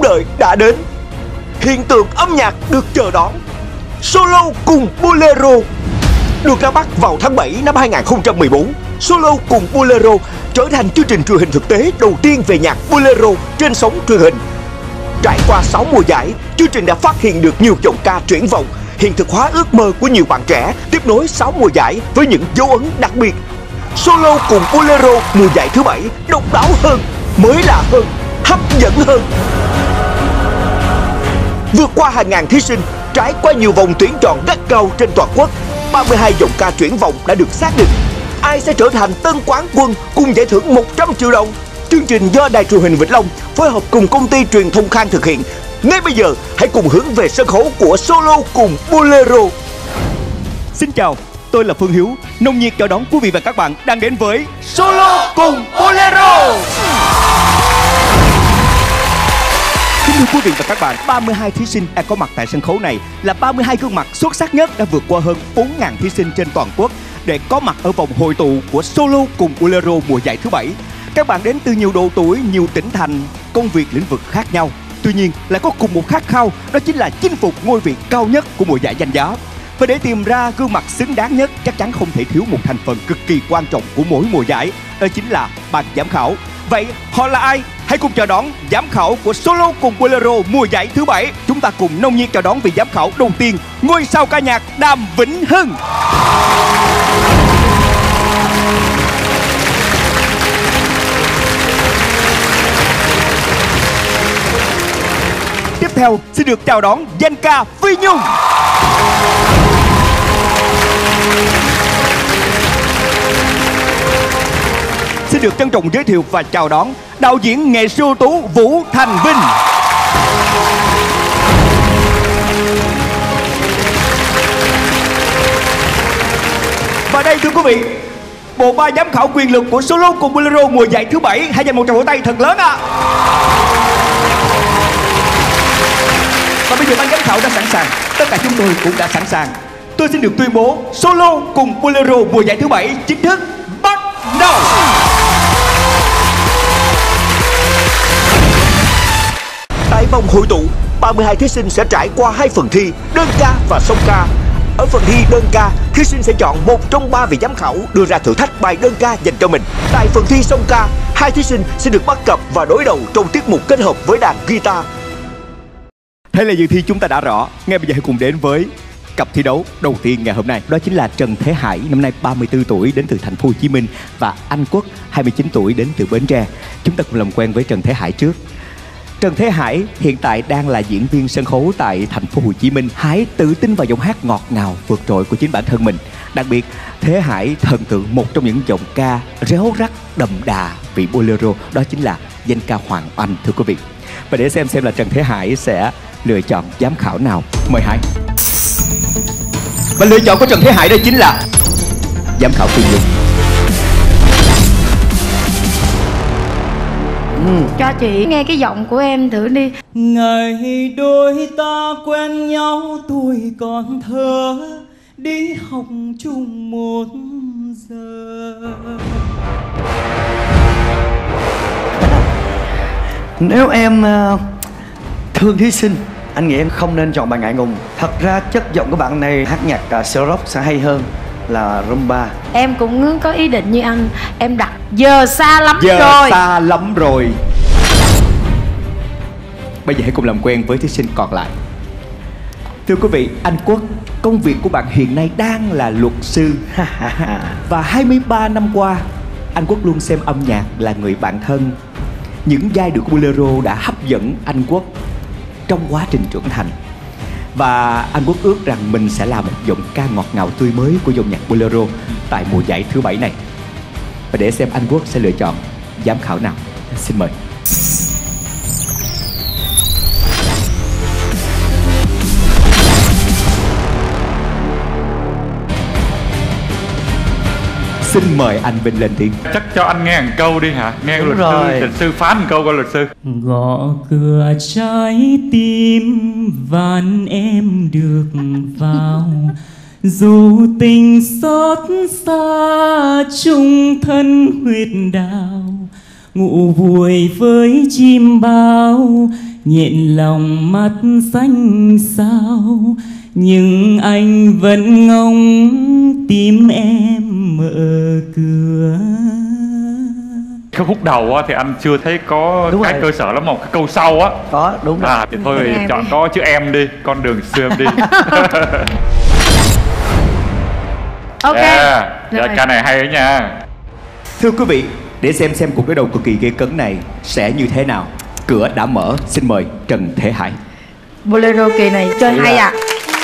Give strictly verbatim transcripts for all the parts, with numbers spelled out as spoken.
đợi đã đến. Hiện tượng âm nhạc được chờ đón, Solo cùng Bolero được ra mắt vào tháng bảy năm hai nghìn không trăm mười bốn. Solo cùng Bolero trở thành chương trình truyền hình thực tế đầu tiên về nhạc Bolero trên sóng truyền hình. Trải qua sáu mùa giải, chương trình đã phát hiện được nhiều giọng ca triển vọng, hiện thực hóa ước mơ của nhiều bạn trẻ, tiếp nối sáu mùa giải với những dấu ấn đặc biệt. Solo cùng Bolero mùa giải thứ bảy độc đáo hơn, mới lạ hơn, hấp dẫn hơn. Vượt qua hàng ngàn thí sinh, trải qua nhiều vòng tuyển chọn gắt gao trên toàn quốc, ba mươi hai giọng ca triển vọng đã được xác định. Ai sẽ trở thành tân quán quân cùng giải thưởng một trăm triệu đồng? Chương trình do Đài truyền hình Vĩnh Long phối hợp cùng công ty truyền thông Khang thực hiện. Ngay bây giờ, hãy cùng hướng về sân khấu của Solo cùng Bolero. Xin chào, tôi là Phương Hiếu. Nồng nhiệt chào đón quý vị và các bạn đang đến với Solo cùng Bolero. Kính thưa quý vị và các bạn, ba mươi hai thí sinh đang có mặt tại sân khấu này là ba mươi hai gương mặt xuất sắc nhất đã vượt qua hơn bốn nghìn thí sinh trên toàn quốc để có mặt ở vòng hội tụ của Solo cùng Bolero mùa giải thứ bảy. Các bạn đến từ nhiều độ tuổi, nhiều tỉnh thành, công việc lĩnh vực khác nhau. Tuy nhiên lại có cùng một khát khao, đó chính là chinh phục ngôi vị cao nhất của mùa giải danh giá. Và để tìm ra gương mặt xứng đáng nhất, chắc chắn không thể thiếu một thành phần cực kỳ quan trọng của mỗi mùa giải, đó chính là ban giám khảo. Vậy họ là ai? Hãy cùng chào đón giám khảo của Solo cùng Bolero mùa giải thứ bảy. Chúng ta cùng nồng nhiệt chào đón vị giám khảo đầu tiên, ngôi sao ca nhạc Đàm Vĩnh Hưng. Tiếp theo xin được chào đón danh ca Phi Nhung. Xin được trân trọng giới thiệu và chào đón đạo diễn nghệ sĩ ưu tú Vũ Thành Vinh. Và đây thưa quý vị, bộ ba giám khảo quyền lực của Solo cùng Bolero mùa giải thứ bảy. Hãy dành một tràng vỗ tay thật lớn ạ. À. Và bây giờ ban giám khảo đã sẵn sàng, tất cả chúng tôi cũng đã sẵn sàng. Tôi xin được tuyên bố Solo cùng Bolero mùa giải thứ bảy chính thức bắt đầu. Tại vòng hội tụ, ba mươi hai thí sinh sẽ trải qua hai phần thi, đơn ca và song ca. Ở phần thi đơn ca, thí sinh sẽ chọn một trong ba vị giám khảo đưa ra thử thách bài đơn ca dành cho mình. Tại phần thi song ca, hai thí sinh sẽ được bắt cặp và đối đầu trong tiết mục kết hợp với đàn guitar. Thế là dự thi chúng ta đã rõ. Ngay bây giờ hãy cùng đến với cặp thi đấu đầu tiên ngày hôm nay. Đó chính là Trần Thế Hải, năm nay ba mươi tư tuổi, đến từ thành phố Hồ Chí Minh, và Anh Quốc, hai mươi chín tuổi, đến từ Bến Tre. Chúng ta cùng làm quen với Trần Thế Hải trước. Trần Thế Hải hiện tại đang là diễn viên sân khấu tại thành phố Hồ Chí Minh. Hải tự tin vào giọng hát ngọt ngào vượt trội của chính bản thân mình. Đặc biệt, Thế Hải thần tượng một trong những giọng ca réo rắt đậm đà vị bolero, đó chính là danh ca Hoàng Oanh, thưa quý vị. Và để xem xem là Trần Thế Hải sẽ lựa chọn giám khảo nào, mời Hải. Và lựa chọn của Trần Thế Hải đây chính là giám khảo Phi Nhung. Ừ. Cho chị nghe cái giọng của em thử đi. Ngày đôi ta quen nhau tuổi còn thơ, đi học chung một giờ. Nếu em uh, thương thí sinh, anh nghĩ em không nên chọn bài Ngại Ngùng. Thật ra chất giọng của bạn này hát nhạc uh, sơ rock sẽ hay hơn là rumba. Em cũng có ý định như anh, em đặt giờ xa lắm giờ rồi. Giờ xa lắm rồi. Bây giờ hãy cùng làm quen với thí sinh còn lại. Thưa quý vị, anh Quốc, công việc của bạn hiện nay đang là luật sư. Và hai mươi ba năm qua, anh Quốc luôn xem âm nhạc là người bạn thân. Những giai điệu của bolero đã hấp dẫn anh Quốc trong quá trình trưởng thành. Và anh Quốc ước rằng mình sẽ là một giọng ca ngọt ngào tươi mới của dòng nhạc bolero tại mùa giải thứ bảy này. Và để xem anh Quốc sẽ lựa chọn giám khảo nào, xin mời. Xin mời anh Vinh lên tiếng. Chắc cho anh nghe một câu đi hả? Nghe Đúng luật rồi. sư, luật sư phán một câu coi luật sư. Gõ cửa trái tim van em được vào, dù tình xót xa chung thân huyết đào, ngủ vùi với chim bao nhện lòng mắt xanh sao, nhưng anh vẫn ngóng tim em mở cửa. Cái khúc đầu á, thì anh chưa thấy có Đúng cái rồi. cơ sở lắm, một cái câu sau á. Có, đúng rồi. À thì thôi Em chọn đi. có chữ em đi, con đường xưa em đi. Ok. Yeah. Rồi. Dạ, ca này hay đấy nha. Thưa quý vị, để xem xem cuộc đối đầu cực kỳ gây cấn này sẽ như thế nào, cửa đã mở. Xin mời Trần Thế Hải. Bolero kỳ này chơi hay à.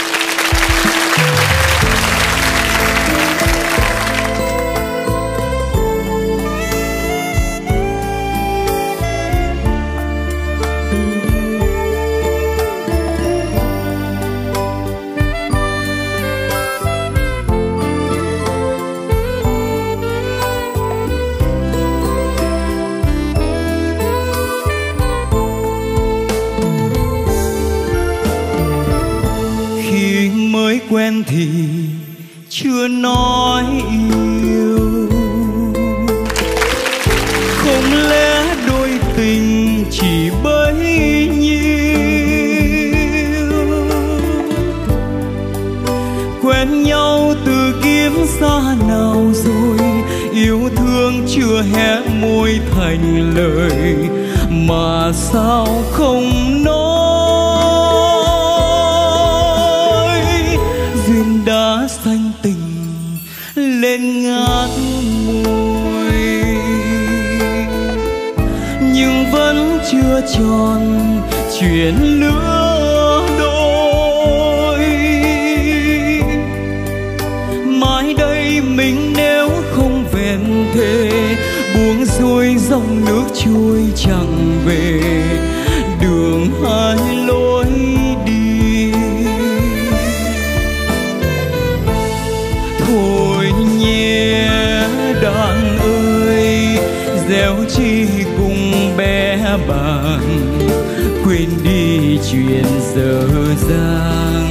Khi mới quen thì chưa nói yêu, không lẽ đôi tình chỉ bấy nhiêu. Quen nhau từ kiếp xa nào rồi, yêu thương chưa hé môi thành lời, mà sao không nói. Duyên đã xanh tình lên ngát môi, nhưng vẫn chưa tròn chuyện lứa đôi. Mai đây mình nếu không vẹn thề, buông xuôi dòng nước trôi chẳng về, đường hai lối đi. Thôi nhé đàn ơi, gieo chi cùng bé bàng, quên đi chuyện dở dang.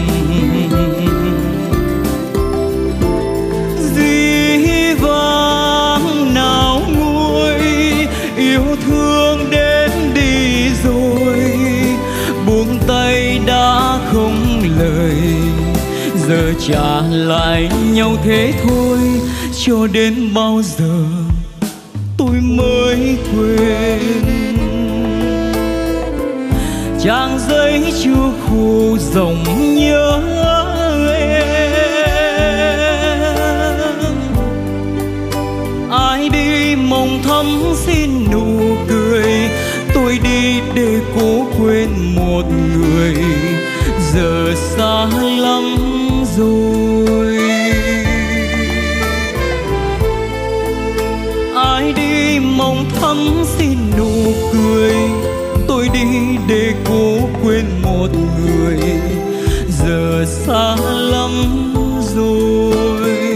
Dĩ vãng nào nguôi, yêu thương đến đi rồi, buông tay đã không lời, giờ trả lại nhau thế thôi. Cho đến bao giờ tôi mới quên trang giấy chưa khô dòng nhớ em. Ai đi mong thắm xin nụ cười, tôi đi để cố quên một người, giờ xa lắm rồi. Ai đi mong thắm xin nụ cười, tôi đi để cố quên một người, giờ xa lắm rồi.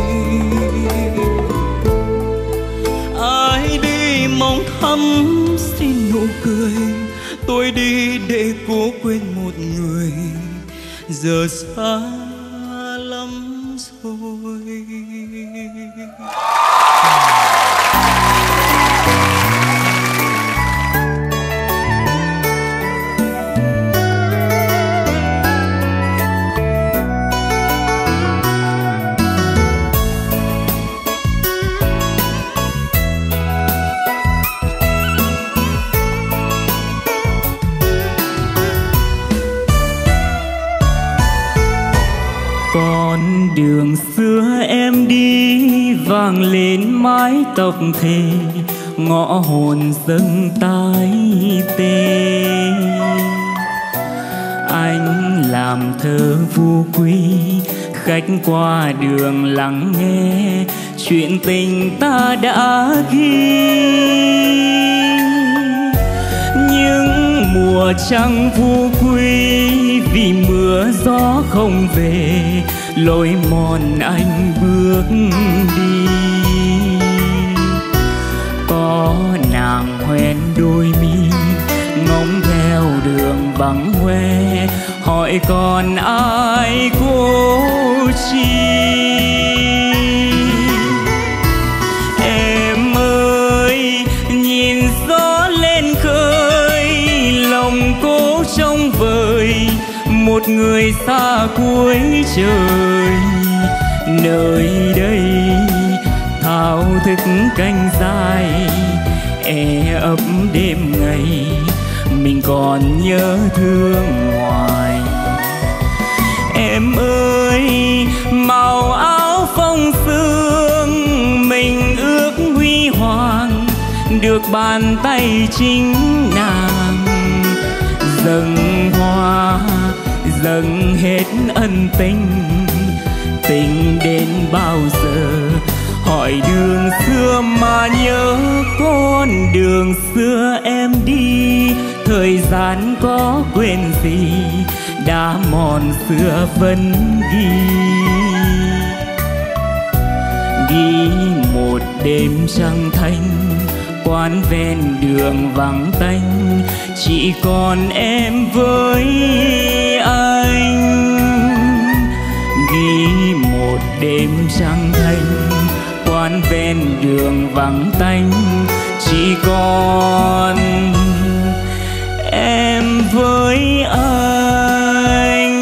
Ai đi mong thắm xin nụ cười, tôi đi để cố quên một người, giờ xa lắm rồi. Con đường xưa em đi vang lên mái tóc thề, ngõ hồn dâng tái tê. Anh làm thơ vô quy, khách qua đường lắng nghe chuyện tình ta đã ghi. Nhưng mùa trăng vô quy, vì mưa gió không về, lối mòn anh bước đi. Có nàng hoen đôi mi, ngóng theo đường vắng hoe, hỏi còn ai cô chi. Em ơi nhìn gió lên khơi, lòng cô một người xa cuối trời. Nơi đây thao thức canh dài, e ấp đêm ngày, mình còn nhớ thương hoài. Em ơi, màu áo phong sương, mình ước huy hoàng, được bàn tay chính nàng dâng hoa, dâng hết ân tình. Tình đến bao giờ, hỏi đường xưa mà nhớ con đường xưa em đi. Thời gian có quên gì, đã mòn xưa vẫn ghi. Ghi một đêm trăng thanh, quán ven đường vắng tanh, chỉ còn em với anh. Ghi một đêm trăng thanh, quán ven đường vắng tanh, chỉ còn em với anh.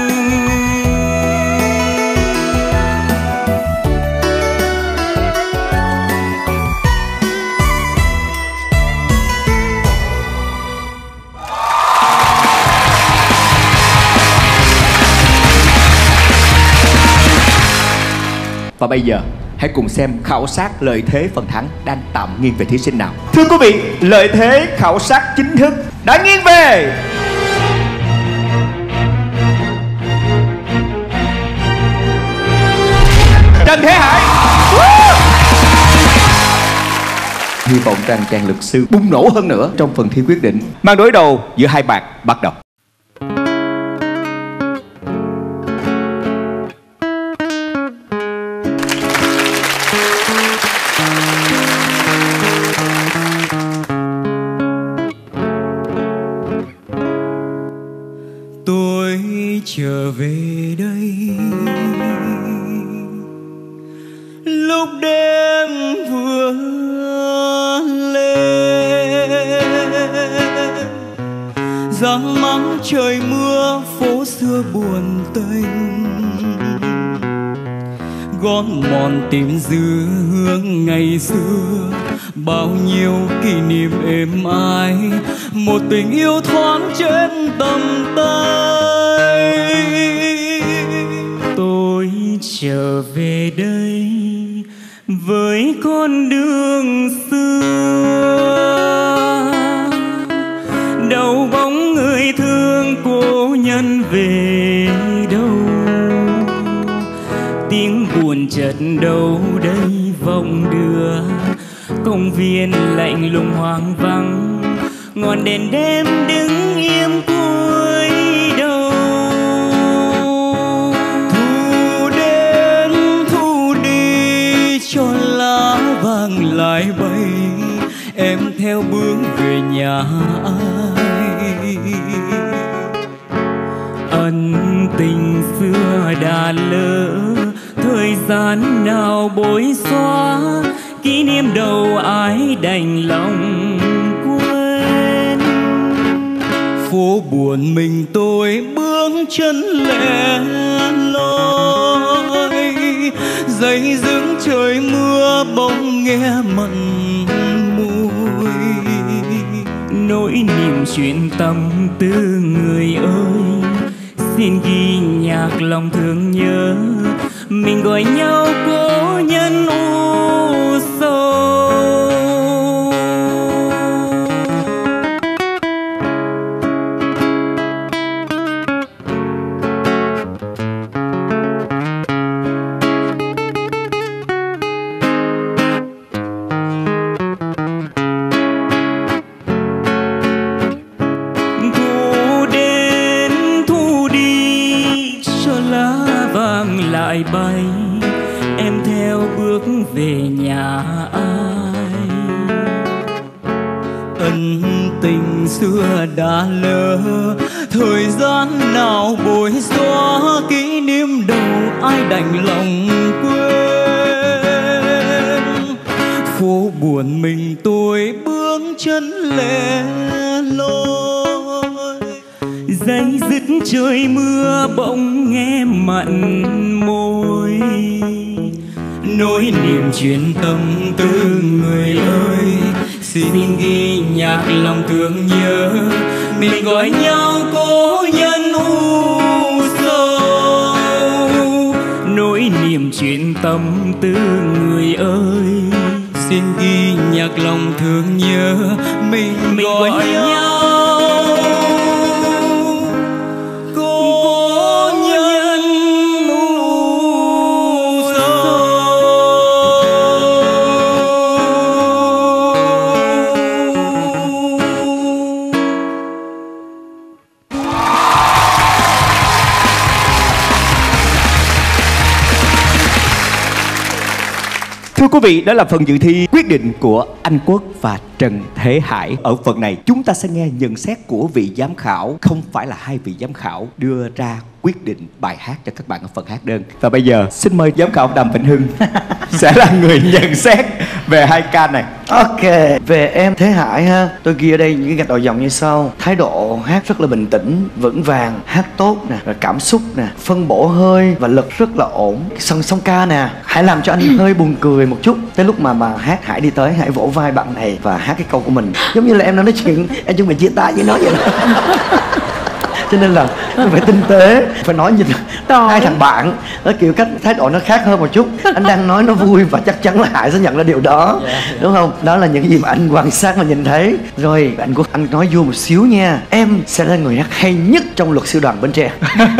Và bây giờ hãy cùng xem khảo sát lợi thế phần thắng đang tạm nghiêng về thí sinh nào. Thưa quý vị, lợi thế khảo sát chính thức đã nghiêng về Trần Thế Hải. Hy vọng rằng chàng luật sư bùng nổ hơn nữa trong phần thi quyết định. Màn đối đầu giữa hai bạn bắt đầu. Tôi trở về đây lúc đêm vừa lên, giăng mắng trời mưa phố xưa buồn tênh, gót mòn tìm dư hương ngày xưa. Bao nhiêu kỷ niệm êm ái, một tình yêu thoáng trên tầm tay. Tôi trở về đây với con đường xưa, đâu bóng người thương cố nhân về đâu. Tiếng buồn chợt đâu đây vọng đưa, công viên lạnh lùng hoang vắng, ngọn đèn đêm đứng im cuối đầu. Thu đến thu đi cho lá vàng lại bay, em theo bước về nhà ai. Ân tình xưa đã lỡ, thời gian nào bối xóa, kỷ niệm đầu ai đành lòng quên. Phố buồn mình tôi bước chân lẻ loi, dây dững trời mưa bỗng nghe mặn mùi. Nỗi niềm chuyện tâm tư người ơi, xin ghi nhạc lòng thương nhớ, mình gọi nhau cố nhân u sầu. Thu đến thu đi cho lá vàng lại bay, em theo bước về nhà ai. Ân tình xưa đã lỡ, thời gian nào bối xóa, kỷ niệm đầu ai đành lòng quên. Phố buồn mình tôi bước chân lẻ loi, Dây dứt trời mưa bỗng nghe mặn môi, nỗi niềm truyền tâm tư người ơi. Xin ghi nhạc lòng thương nhớ, mình gọi nhau cố nhân u sầu. Nỗi niềm truyền tâm tư người ơi, xin ghi nhạc lòng thương nhớ, mình, mình gọi, gọi nhau cố nhân u sầu. Thưa quý vị, đó là phần dự thi quyết định của Anh Quốc và Trần Thế Hải. Ở phần này chúng ta sẽ nghe nhận xét của vị giám khảo, không phải là hai vị giám khảo đưa ra quyết định bài hát cho các bạn ở phần hát đơn. Và bây giờ xin mời giám khảo Đàm Vĩnh Hưng sẽ là người nhận xét về hai ca này. Ok, về em Thế Hải ha, tôi ghi ở đây những cái gạch đầu dòng như sau: thái độ hát rất là bình tĩnh, vững vàng, hát tốt nè, rồi cảm xúc nè, phân bổ hơi và lực rất là ổn. Song song ca nè, hãy làm cho anh hơi buồn cười một chút. Tới lúc mà mà hát, Hải đi tới, hãy vỗ vai bạn này và hát cái câu của mình, giống như là em đang nói chuyện, em chuẩn bị chia tay với nó vậy đó. Cho nên là phải tinh tế, phải nói như hai thằng bạn, nó kiểu cách thái độ nó khác hơn một chút. Anh đang nói nó vui và chắc chắn là Hải sẽ nhận ra điều đó, đúng không? Đó là những gì mà anh quan sát và nhìn thấy. Rồi anh Quốc, anh nói vui một xíu nha, em sẽ là người hát hay nhất trong luật sư đoàn Bến Tre.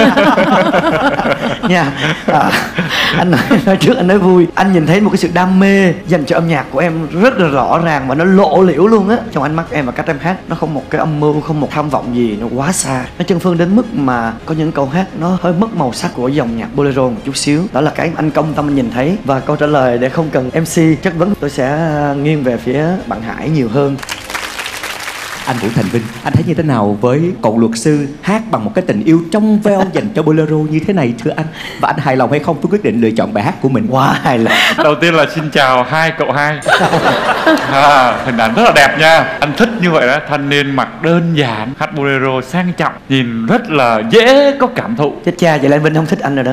Nha. À, anh nói, nói trước anh nói vui, anh nhìn thấy một cái sự đam mê dành cho âm nhạc của em rất là rõ ràng và nó lộ liễu luôn á trong ánh mắt em và cách em hát. Nó không một cái âm mưu, không một tham vọng gì, nó quá xa, nó chân phương đến mức mà có những câu hát nó hơi mất màu sắc của dòng nhạc bolero một chút xíu. Đó là cái anh công tâm anh nhìn thấy. Và câu trả lời để không cần em xê chất vấn, tôi sẽ nghiêng về phía bạn Hải nhiều hơn. Anh Vũ Thành Vinh, anh thấy như thế nào với cậu luật sư hát bằng một cái tình yêu trong veo dành cho bolero như thế này thưa anh? Và anh hài lòng hay không với quyết định lựa chọn bài hát của mình? Quá hài lòng. Đầu tiên là xin chào hai cậu hai. À, hình ảnh rất là đẹp nha. Anh thích như vậy đó, thanh niên mặc đơn giản, hát bolero sang trọng, nhìn rất là dễ có cảm thụ. Chết cha, vậy là anh Vinh không thích anh rồi đó.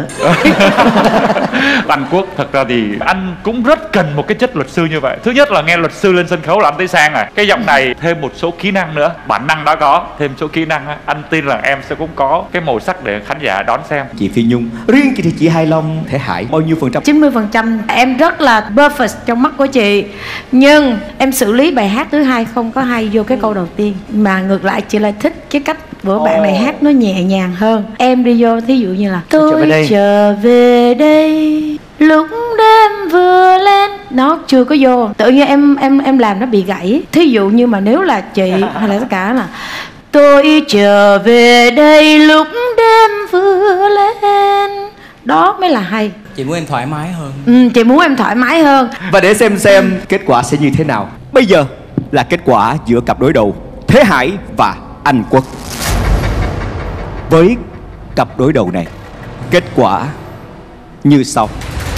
Anh Quốc, thật ra thì anh cũng rất cần một cái chất luật sư như vậy. Thứ nhất là nghe luật sư lên sân khấu là anh thấy sang rồi. Cái giọng này thêm một số kỹ năng nữa, bản năng đã có, thêm số kỹ năng á, anh tin là em sẽ cũng có cái màu sắc để khán giả đón xem. Chị Phi Nhung, riêng chị thì chị hài lòng Thế Hải bao nhiêu phần trăm? chín mươi phần trăm. Em rất là perfect trong mắt của chị, nhưng em xử lý bài hát thứ hai không có hay vô cái câu đầu tiên, mà ngược lại chị lại thích cái cách bữa bạn này hát nó nhẹ nhàng hơn. Em đi vô thí dụ như là tôi trở về đây lúc đêm vừa lên, nó chưa có vô, tự nhiên em em em làm nó bị gãy. Thí dụ như mà nếu là chị hay là tất cả là tôi trở về đây lúc đêm vừa lên, đó mới là hay. Chị muốn em thoải mái hơn. Ừ, chị muốn em thoải mái hơn. Và để xem xem kết quả sẽ như thế nào, bây giờ là kết quả giữa cặp đối đầu Thế Hải và Anh Quốc. Với cặp đối đầu này, kết quả như sau.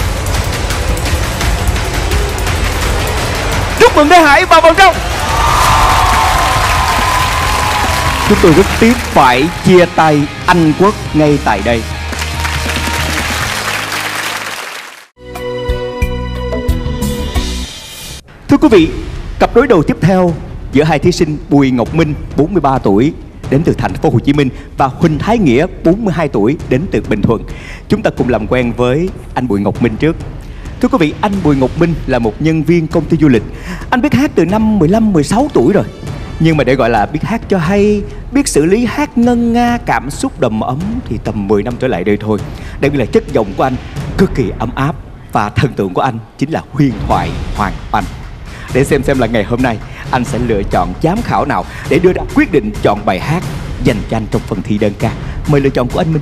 Chúc mừng Thế Hải vào vòng trong. Chúng tôi rất tiếc phải chia tay Anh Quốc ngay tại đây. Thưa quý vị, cặp đối đầu tiếp theo giữa hai thí sinh Bùi Ngọc Minh, bốn mươi ba tuổi, đến từ thành phố Hồ Chí Minh, và Huỳnh Thái Nghĩa, bốn mươi hai tuổi, đến từ Bình Thuận. Chúng ta cùng làm quen với anh Bùi Ngọc Minh trước. Thưa quý vị, anh Bùi Ngọc Minh là một nhân viên công ty du lịch. Anh biết hát từ năm mười lăm mười sáu tuổi rồi. Nhưng mà để gọi là biết hát cho hay, biết xử lý hát ngân nga, cảm xúc đầm ấm thì tầm mười năm trở lại đây thôi. Đây là chất giọng của anh cực kỳ ấm áp, và thần tượng của anh chính là huyền thoại Hoàng Oanh. Để xem xem là ngày hôm nay anh sẽ lựa chọn giám khảo nào để đưa ra quyết định chọn bài hát dành cho anh trong phần thi đơn ca. Mời lựa chọn của anh Minh.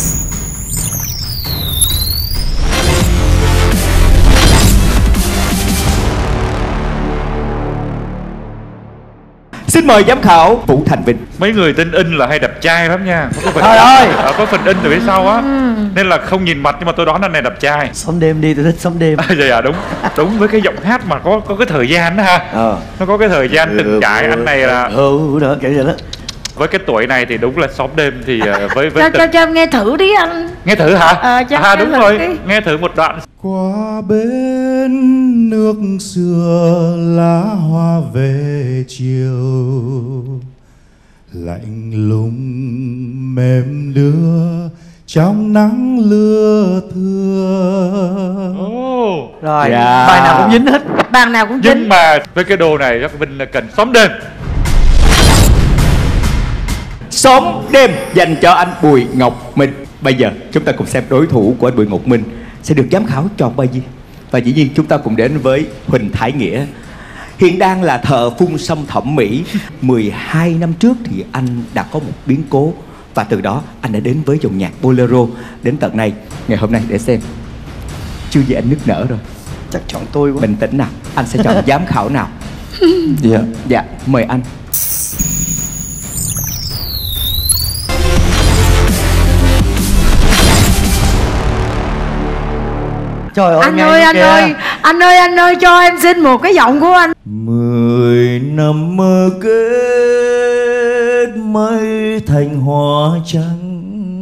Xin mời giám khảo Vũ Thành Vinh. Mấy người tên In là hay đẹp trai lắm nha. Có phần Trời ơi, à, có phần In từ phía sau á, nên là không nhìn mặt nhưng mà tôi đoán anh này đẹp trai. Sống đêm đi, tôi thích sống đêm. À, vậy à, đúng đúng với cái giọng hát mà có có cái thời gian đó ha. Ờ. Nó có cái thời gian từng trải. Anh này là ừ đó kiểu vậy đó. Với cái tuổi này thì đúng là xóm đêm thì uh, với với cho, cho cho em nghe thử đi anh. Nghe thử hả? Ờ, cho à em đúng thử rồi, đi. nghe thử một đoạn. Qua bên nước xưa lá hoa về chiều, lạnh lùng mềm đưa trong nắng lưa thưa. Oh. Rồi, Dạ. bài nào cũng dính hết. Bàn nào cũng Nhưng dính. mà với cái đồ này chắc Vinh là cần xóm đêm. Xóm đêm dành cho anh Bùi Ngọc Minh. Bây giờ chúng ta cùng xem đối thủ của anh Bùi Ngọc Minh sẽ được giám khảo chọn bài gì. Và dĩ nhiên chúng ta cùng đến với Huỳnh Thái Nghĩa. Hiện đang là thợ phun xăm thẩm mỹ. mười hai năm trước thì anh đã có một biến cố, và từ đó anh đã đến với dòng nhạc bolero. Đến tận này, ngày hôm nay để xem. Chưa gì anh nức nở rồi. Chắc chọn tôi quá. Bình tĩnh nào, anh sẽ chọn giám khảo nào. Dạ. Dạ, mời anh. Trời ơi, Anh ngay ơi, luôn anh kìa. ơi, anh ơi, anh ơi, cho em xin một cái giọng của anh. Mười năm mơ kết mây thành hoa trắng.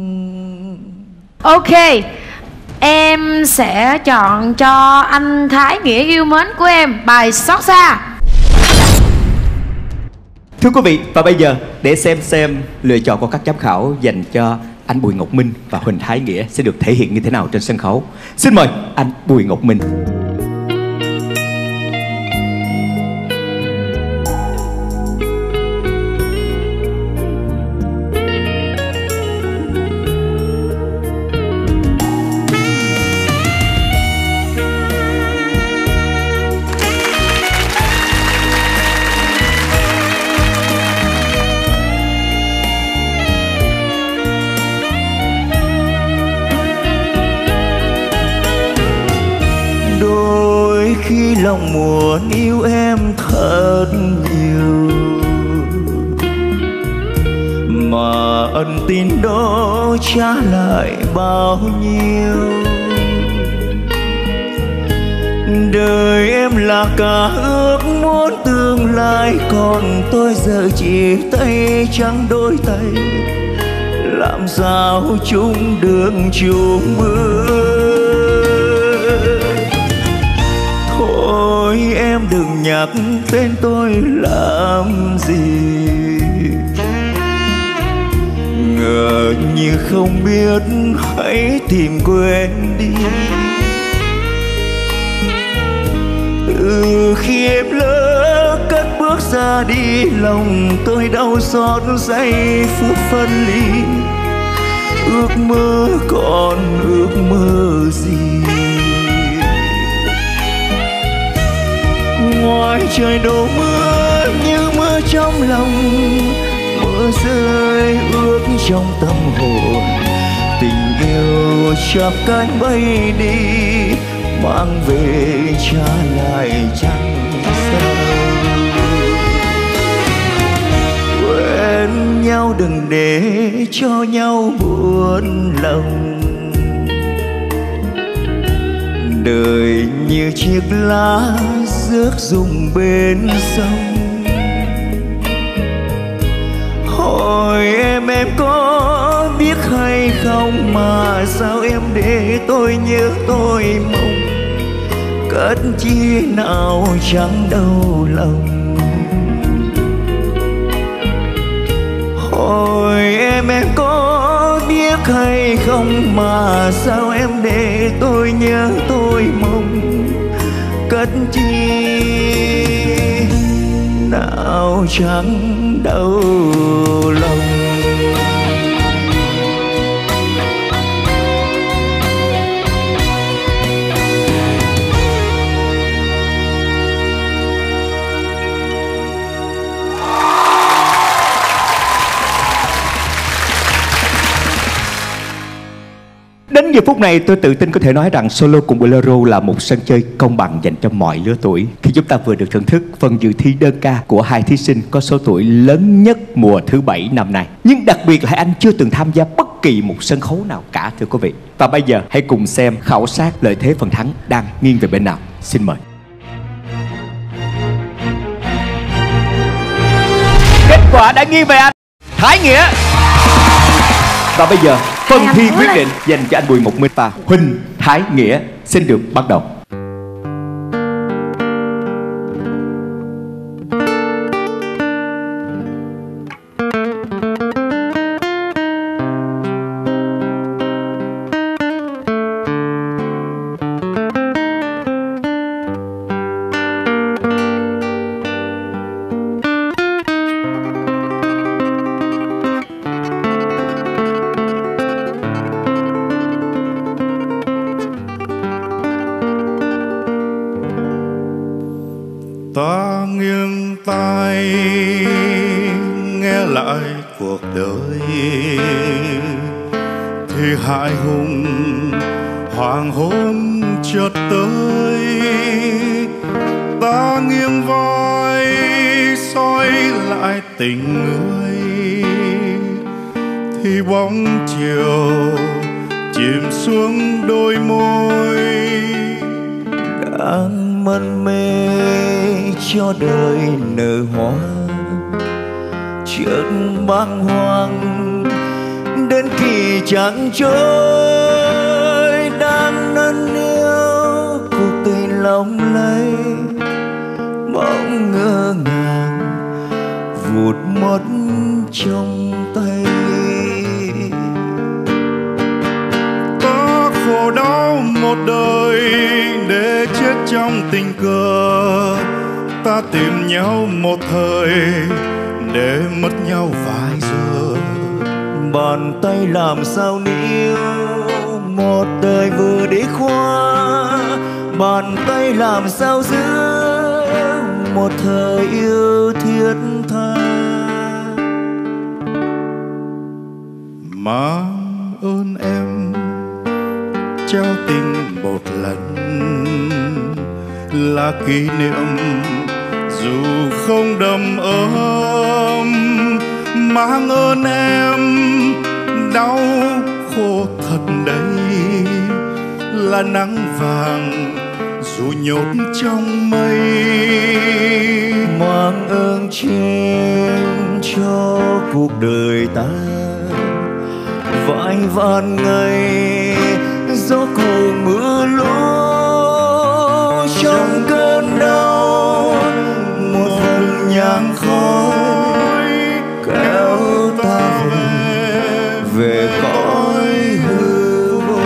Ok, em sẽ chọn cho anh Thái Nghĩa yêu mến của em bài Xót Xa. Thưa quý vị, và bây giờ để xem xem lựa chọn của các giám khảo dành cho anh Bùi Ngọc Minh và Huỳnh Thái Nghĩa sẽ được thể hiện như thế nào trên sân khấu. Xin mời anh Bùi Ngọc Minh. Khi lòng muốn yêu em thật nhiều, mà ân tình đó trả lại bao nhiêu. Đời em là cả ước muốn tương lai, còn tôi giờ chỉ tay trắng đôi tay. Làm sao chung đường chung bước. Thôi em đừng nhắc tên tôi làm gì, ngờ như không biết, hãy tìm quên đi. Từ khi em lỡ cất bước ra đi, lòng tôi đau xót giây phút phân ly. Ước mơ còn ước mơ gì, ngoài trời đổ mưa như mưa trong lòng. Mưa rơi ướt trong tâm hồn, tình yêu chắp cánh bay đi, mang về trả lại chẳng sao. Quên nhau đừng để cho nhau buồn lòng. Đời như chiếc lá rước rụng bên sông. Hỏi em em có biết hay không, mà sao em để tôi nhớ tôi mong. Cất chi nào chẳng đau lòng. Hỏi em em có biết hay không, mà sao em để tôi nhớ tôi mong. Cất chi nào chẳng đau lòng. Đến giờ phút này tôi tự tin có thể nói rằng solo cùng bolero là một sân chơi công bằng dành cho mọi lứa tuổi. Khi chúng ta vừa được thưởng thức phần dự thi đơn ca của hai thí sinh có số tuổi lớn nhất mùa thứ bảy năm nay. Nhưng đặc biệt là hai anh chưa từng tham gia bất kỳ một sân khấu nào cả, thưa quý vị. Và bây giờ hãy cùng xem khảo sát lợi thế phần thắng đang nghiêng về bên nào. Xin mời. Kết quả đã nghiêng về anh. Thái Nghĩa. Và bây giờ phần Hai anh thi hứa quyết lên. định dành cho anh Bùi Một Minh và Huỳnh Thái Nghĩa xin được bắt đầu. Ta nghiêng tai nghe lại cuộc đời thì hại hùng hoàng hôn chợt tới. Ta nghiêng vai soi lại tình người thì bóng chiều chìm xuống đôi môi. Đang mân mê cho đời nở hoa, chợt băng hoang đến kỳ chẳng trôi. Đang nâng niu cuộc tình lòng lay, bỗng ngỡ ngàng vụt mất trong tay. Ta khổ đau một đời để chết trong tình cờ. Ta tìm nhau một thời để mất nhau vài giờ. Bàn tay làm sao níu một đời vừa đi qua. Bàn tay làm sao giữ một thời yêu thiết tha. Mang ơn em trao tình một lần là kỷ niệm dù không đầm ấm. Mang ơn em đau khổ thật đấy là nắng vàng dù nhốt trong mây. Mang ơn trên cho cuộc đời ta vãi vạn ngày gió cùng mưa lũ. Trong cơn đau một phần nhang khói kéo ta về về cõi hư vô.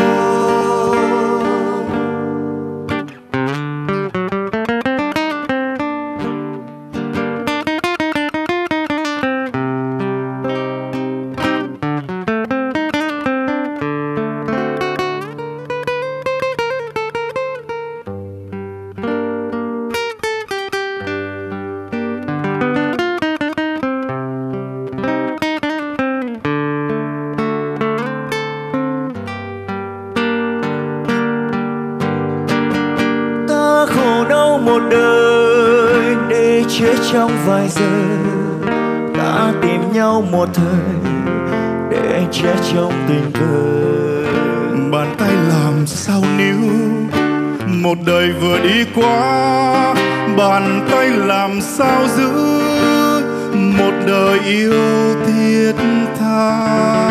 Một đời để chết trong vài giờ. Ta tìm nhau một thời để chết trong tình cờ. Bàn tay làm sao níu một đời vừa đi qua. Bàn tay làm sao giữ một đời yêu thiết tha.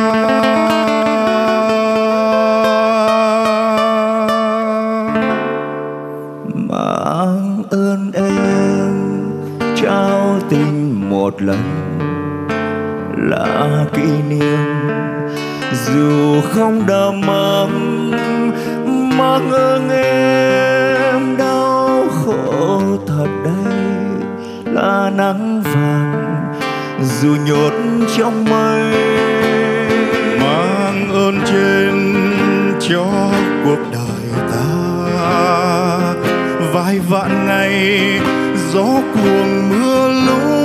Mang ơn em trao tình một lần là kỷ niệm dù không đầm ấm. Mang ơn em đau khổ thật đây là nắng vàng dù nhốt trong mây. Mang ơn trên cho cuộc đời ta vài vạn ngày gió cuồng mưa lũ.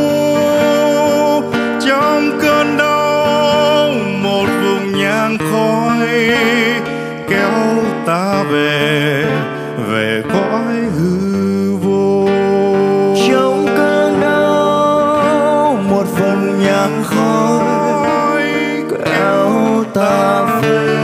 Trong cơn đau một vùng nhang khói kéo ta về về cõi hư vô. Trong cơn đau một phần nhang khói kéo ta về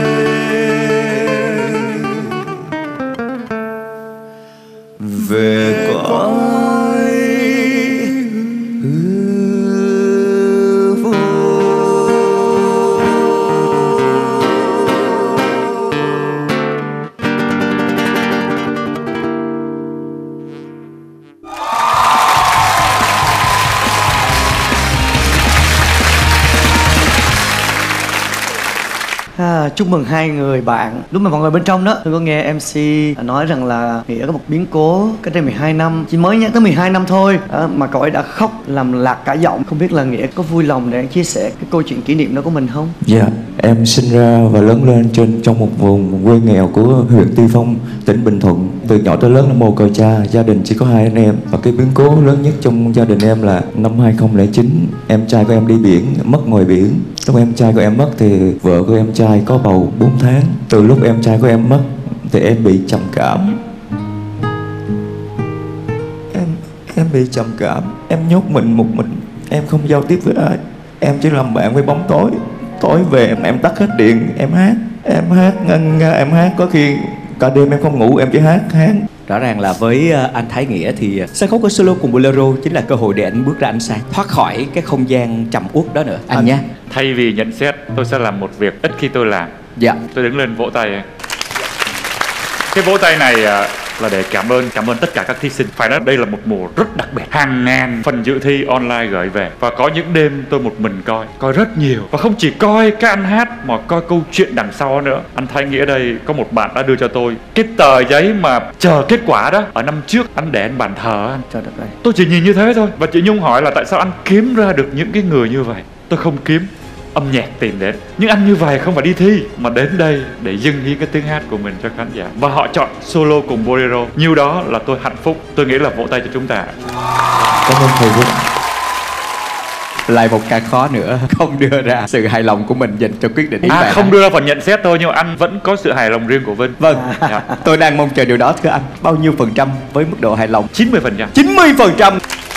về cõi hư vô. À, chúc mừng hai người bạn. Lúc mà mọi người bên trong đó, tôi có nghe em xê nói rằng là Nghĩa có một biến cố cách đây mười hai năm. Chỉ mới nhắc tới mười hai năm thôi à, mà cậu ấy đã khóc làm lạc cả giọng. Không biết là Nghĩa có vui lòng để chia sẻ cái câu chuyện kỷ niệm đó của mình không? Dạ, em sinh ra và lớn lên trên trong một vùng quê nghèo của huyện Tuy Phong, tỉnh Bình Thuận. Từ nhỏ tới lớn là mồ côi cha, gia đình chỉ có hai anh em. Và cái biến cố lớn nhất trong gia đình em là năm hai không không chín, em trai của em đi biển, mất ngoài biển. Lúc em trai của em mất thì vợ của em trai có bầu bốn tháng. Từ lúc em trai của em mất thì em bị trầm cảm. Em em bị trầm cảm, em nhốt mình một mình, em không giao tiếp với ai. Em chỉ làm bạn với bóng tối. Tối về em, em tắt hết điện, em hát. Em hát ngân nga, em hát có khi cả đêm em không ngủ, em chỉ hát hát. Rõ ràng là với anh Thái Nghĩa thì sân khấu của Solo cùng Bolero chính là cơ hội để anh bước ra ánh sáng, thoát khỏi cái không gian trầm uất đó nữa anh, anh nhé. Thay vì nhận xét, tôi sẽ làm một việc ít khi tôi làm. Dạ. Tôi đứng lên vỗ tay. Cái vỗ tay này là để cảm ơn cảm ơn tất cả các thí sinh. Phải nói đây là một mùa rất đặc biệt, hàng ngàn phần dự thi online gửi về, và có những đêm tôi một mình coi coi rất nhiều, và không chỉ coi các anh hát mà coi câu chuyện đằng sau nữa. Anh Thái Nghĩa đây có một bạn đã đưa cho tôi cái tờ giấy mà chờ kết quả đó. Ở năm trước anh để anh bàn thờ anh. Trời đất ơi. Tôi chỉ nhìn như thế thôi, và chị Nhung hỏi là tại sao anh kiếm ra được những cái người như vậy. Tôi không kiếm, âm nhạc tìm đến. Nhưng anh như vậy không phải đi thi, mà đến đây để dâng hiến cái tiếng hát của mình cho khán giả, và họ chọn Solo cùng Bolero. Nhiều đó là tôi hạnh phúc. Tôi nghĩ là vỗ tay cho chúng ta. Cảm ơn thầy Vinh. Lại một ca khó nữa, không đưa ra sự hài lòng của mình dành cho quyết định. À, không đưa ra phần nhận xét thôi, nhưng mà anh vẫn có sự hài lòng riêng của Vinh. Vâng, dạ. Tôi đang mong chờ điều đó thưa anh. Bao nhiêu phần trăm với mức độ hài lòng? chín mươi phần trăm. chín mươi phần trăm.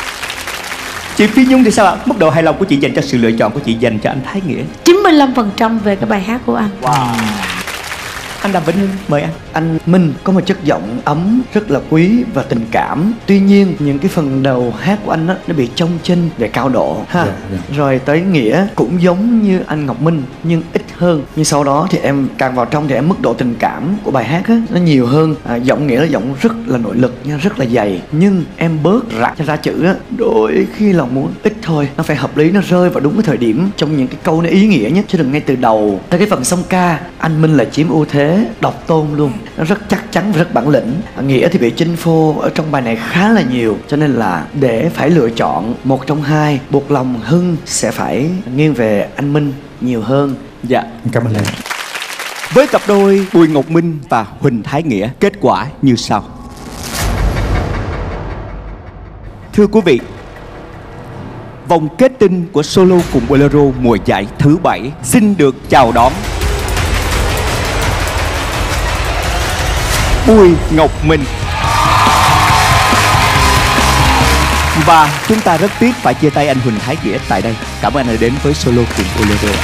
Chị Phi Nhung thì sao ạ? Mức độ hài lòng của chị dành cho sự lựa chọn của chị dành cho anh Thái Nghĩa? chín mươi lăm phần trăm về cái bài hát của anh. Wow. Anh Đàm Vĩnh Hưng, mời anh. Anh Minh có một chất giọng ấm, rất là quý và tình cảm. Tuy nhiên những cái phần đầu hát của anh á, nó bị trông chênh về cao độ ha. Dạ, dạ. Rồi tới Nghĩa cũng giống như anh Ngọc Minh nhưng ít hơn. Nhưng sau đó thì em càng vào trong thì em mức độ tình cảm của bài hát á, nó nhiều hơn. à, Giọng Nghĩa là giọng rất là nội lực nha, rất là dày. Nhưng em bớt rạc cho ra chữ á, đôi khi là muốn ít thôi. Nó phải hợp lý, nó rơi vào đúng cái thời điểm trong những cái câu nó ý nghĩa nhất, chứ đừng ngay từ đầu. Tới cái phần song ca, anh Minh là chiếm ưu thế độc tôn luôn, nó rất chắc chắn và rất bản lĩnh. Nghĩa thì bị chinh phô ở trong bài này khá là nhiều, cho nên là để phải lựa chọn một trong hai, buộc lòng Hưng sẽ phải nghiêng về anh Minh nhiều hơn. Dạ, Cảm ơn em. với cặp đôi Bùi Ngọc Minh và Huỳnh Thái Nghĩa, kết quả như sau. Thưa quý vị, vòng kết tinh của Solo cùng Bolero mùa giải thứ bảy xin được chào đón Bùi Ngọc Minh. Và chúng ta rất tiếc phải chia tay anh Huỳnh Thái Nghĩa tại đây. Cảm ơn anh đã đến với Solo cùng Bolero.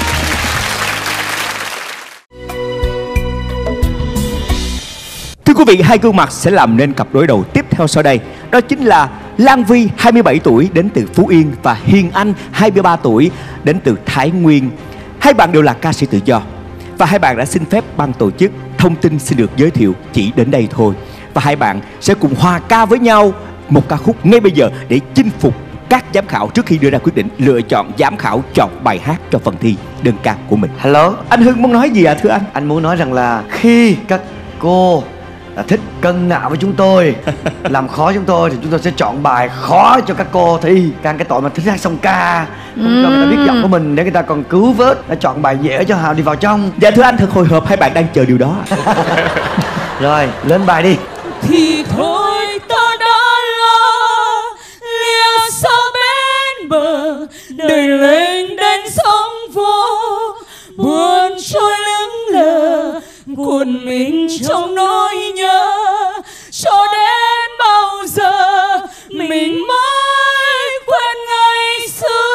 Thưa quý vị, hai gương mặt sẽ làm nên cặp đối đầu tiếp theo sau đây. Đó chính là Lan Vy, hai mươi bảy tuổi, đến từ Phú Yên, và Hiền Anh, hai mươi ba tuổi, đến từ Thái Nguyên. Hai bạn đều là ca sĩ tự do, và hai bạn đã xin phép ban tổ chức thông tin xin được giới thiệu chỉ đến đây thôi. Và hai bạn sẽ cùng hòa ca với nhau một ca khúc ngay bây giờ để chinh phục các giám khảo trước khi đưa ra quyết định lựa chọn giám khảo chọn bài hát cho phần thi đơn ca của mình. Hello, Anh Hưng muốn nói gì ạ à, thưa anh? anh muốn nói rằng là khi các cô là thích cân ngạo với chúng tôi, làm khó chúng tôi, thì chúng tôi sẽ chọn bài khó cho các cô thi. Càng cái tội mà thích hát song ca, không cho người ta biết giọng của mình để người ta còn cứu vớt, đã chọn bài dễ cho Hào đi vào trong. Dạ thưa anh, thật hồi hộp, hai bạn đang chờ điều đó. Rồi, lên bài đi. Thì thôi ta đã lo lìa xa bên bờ, đời lênh đênh sóng vỗ, buồn trôi lững lờ, cuộn mình trong nỗi nhớ. Cho đến bao giờ mình mới quên ngày xưa.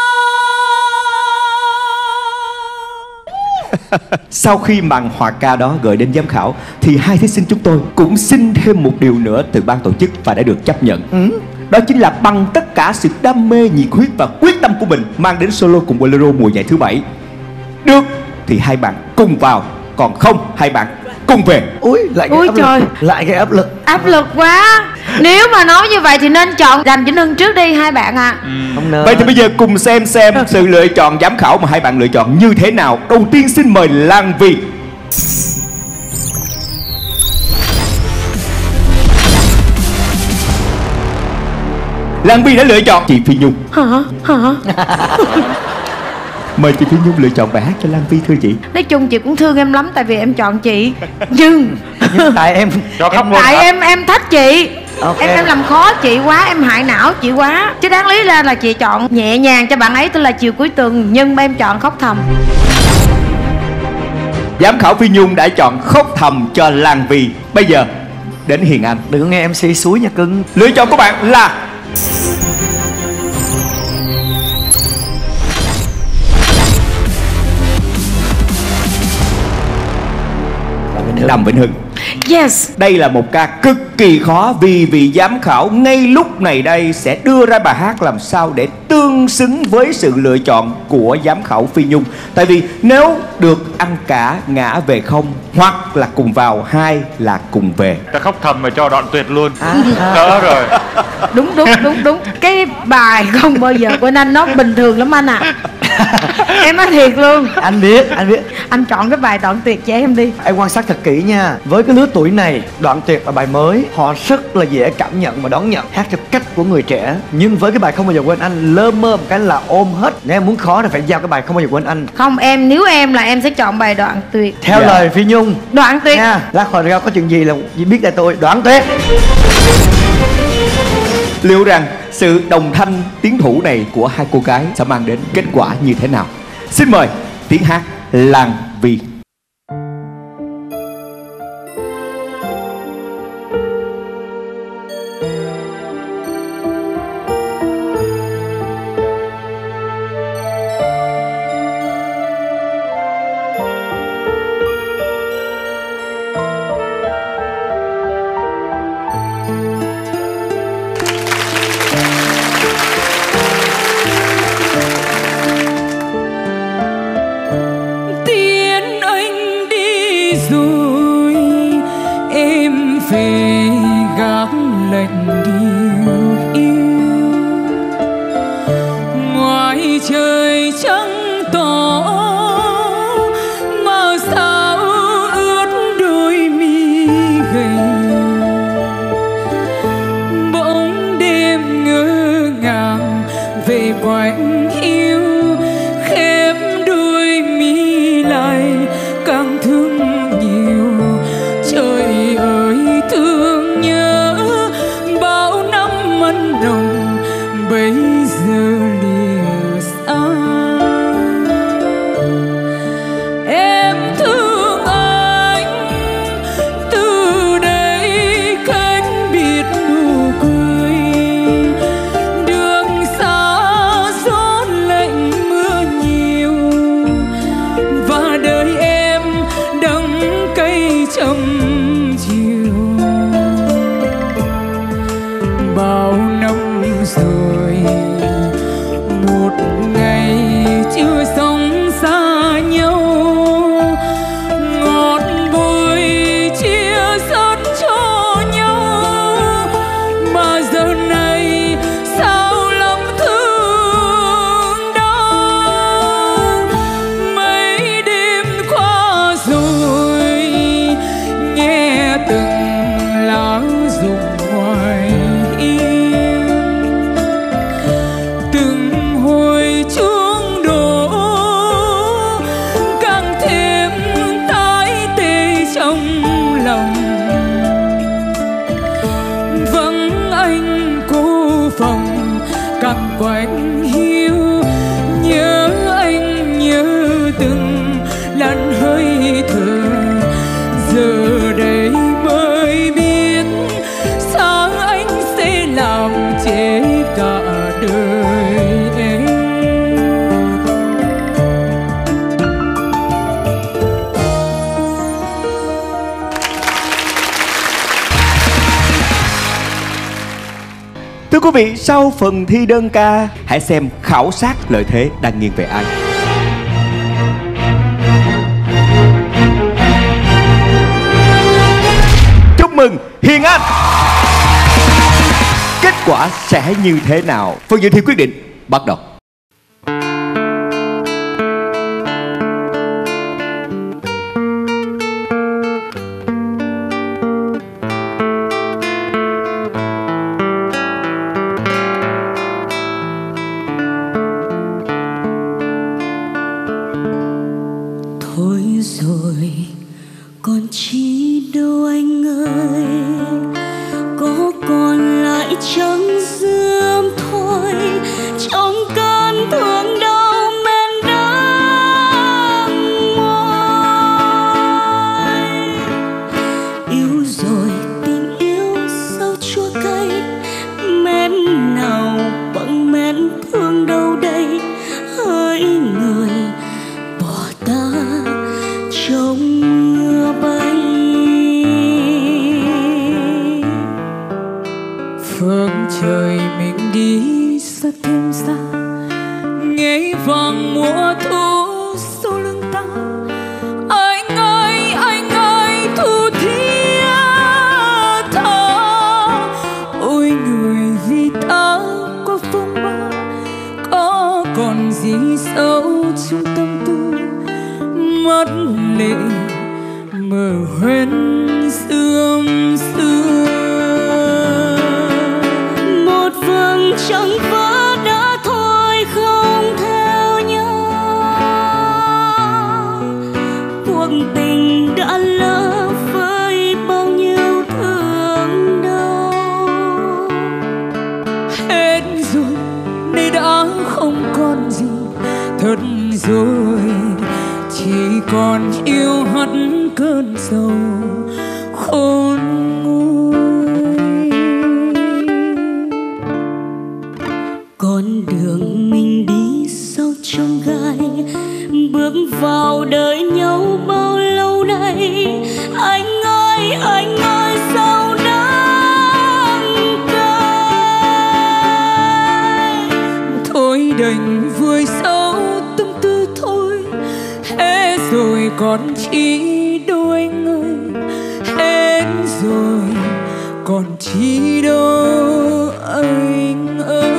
Sau khi màn hòa ca đó gửi đến giám khảo thì hai thí sinh chúng tôi cũng xin thêm một điều nữa từ ban tổ chức và đã được chấp nhận. Ừ. Đó chính là bằng tất cả sự đam mê, nhiệt huyết và quyết tâm của mình mang đến Solo cùng Bolero mùa giải thứ bảy. Được thì hai bạn cùng vào, còn không hai bạn cùng về. Ui, lại Ui áp lực. trời. Lại gây áp lực. Áp lực quá. Nếu mà nói như vậy thì nên chọn Đàm Vĩnh Hưng trước đi hai bạn ạ. À. Ừ. Không nên. Vậy thì bây giờ cùng xem xem sự lựa chọn giám khảo mà hai bạn lựa chọn như thế nào. Đầu tiên xin mời Lan Vy. Lan Vy đã lựa chọn chị Phi Nhung. Hả? Hả? Mời chị Phi Nhung lựa chọn bài hát cho Lan Vy thưa chị. Nói chung chị cũng thương em lắm tại vì em chọn chị. Nhưng, Nhưng tại em Cho khóc luôn tại hả? em em thách chị. Okay. Em em làm khó chị quá, em hại não chị quá. Chứ đáng lý ra là chị chọn nhẹ nhàng cho bạn ấy, tức là chiều cuối tuần. Nhưng mà em chọn khóc thầm. Giám khảo Phi Nhung đã chọn khóc thầm cho Lan Vy. Bây giờ đến Hiền Anh. đừng có nghe em xê suối nha cưng. Lựa chọn của bạn là Đàm Vĩnh Hưng. Yes. Đây là một ca cực kỳ khó vì vị giám khảo ngay lúc này đây sẽ đưa ra bài hát làm sao để tương xứng với sự lựa chọn của giám khảo Phi Nhung. Tại vì nếu được ăn cả ngã về không, hoặc là cùng vào, hai là cùng về. Ta khóc thầm mà cho Đoạn Tuyệt luôn. À, à. Đỡ rồi. Đúng đúng đúng đúng. Cái bài không bao giờ quên anh nó bình thường lắm anh ạ. À. Em nói thiệt luôn. Anh biết, anh biết. Anh chọn cái bài Đoạn Tuyệt cho em đi. Em quan sát thật kỹ nha. Với cái lứa tuổi này, Đoạn Tuyệt là bài mới, họ rất là dễ cảm nhận và đón nhận, hát theo cách của người trẻ. Nhưng với cái bài Không Bao Giờ Quên Anh, lơ mơ một cái là ôm hết. Nếu em muốn khó thì phải giao cái bài Không Bao Giờ Quên Anh. Không em, nếu em là em sẽ chọn bài Đoạn Tuyệt. Theo Dạ. lời Phi Nhung. Đoạn Tuyệt Nha, lát hồi ra có chuyện gì là chỉ biết là tôi Đoạn Tuyệt. Liệu rằng sự đồng thanh tiến thủ này của hai cô gái sẽ mang đến kết quả như thế nào? Xin mời tiếng hát Lan Vy. Tiến anh đi rồi, em về gác lệnh điều yêu. Ngoài trời trắng tỏ mà sao ướt đôi mi gầy. Bỗng đêm ngỡ ngàng về quạnh hiu, khép đôi mi lại càng thương nhiều. Trời ơi thương nhớ bao năm mặn nồng bây giờ lìa xa. Em thương anh từ đây cách biệt nụ cười. Đường xa gió lạnh mưa nhiều và đời em đắng cay trăm chiều. Bao năm rồi một ngày chưa sống xa nhau, ngọt bùi chia sớt cho nhau. Mà giờ này sao lắm thương đau. Mấy đêm qua rồi nghe từng lá rụng ngoài yên, từng hồi chuông đổ càng thêm tái tê trong lòng. Vắng anh cô phòng càng quạnh hiu, nhớ anh nhớ từng làn hơi thở. Giờ đây mới biết sao anh sẽ làm chết cả đời em. Thưa quý vị, sau phần thi đơn ca, hãy xem khảo sát lợi thế đang nghiêng về ai. Chúc mừng Hiền Anh. quả sẽ như thế nào? Phần dự thi quyết định bắt đầu. Thôi rồi còn chi đâu anh ơi, có còn lại trắng dương thôi trong cơn thương đau men đắng môi. Yêu rồi tình yêu sao chua cay, men nào bằng men thương đâu đây. Hỡi người bỏ ta trong mưa bay. Phương trời mình đi xa thêm xa, nghe vang mùa thu sau lưng ta. Anh ơi anh ơi thu thiết tha, ôi người vì ta có phong ba, có còn gì sâu trong tâm tư. Mắt lệ mờ hoen sương sương, một vầng trăng vỡ đã thôi không theo nhau. Cuộc tình đã lỡ với bao nhiêu thương đau. hết rồi nay đã không còn gì, thật rồi chỉ còn yêu hắt cơn sầu khôn nguôi. Con đường mình đi sâu trong gai, bước vào đời nhau bao lâu nay. Anh ơi anh ơi sao đắng cay. Thôi đành vùi sâu tâm tư thôi, hết rồi còn chi đâu anh ơi. Hết rồi còn chi đâu anh ơi.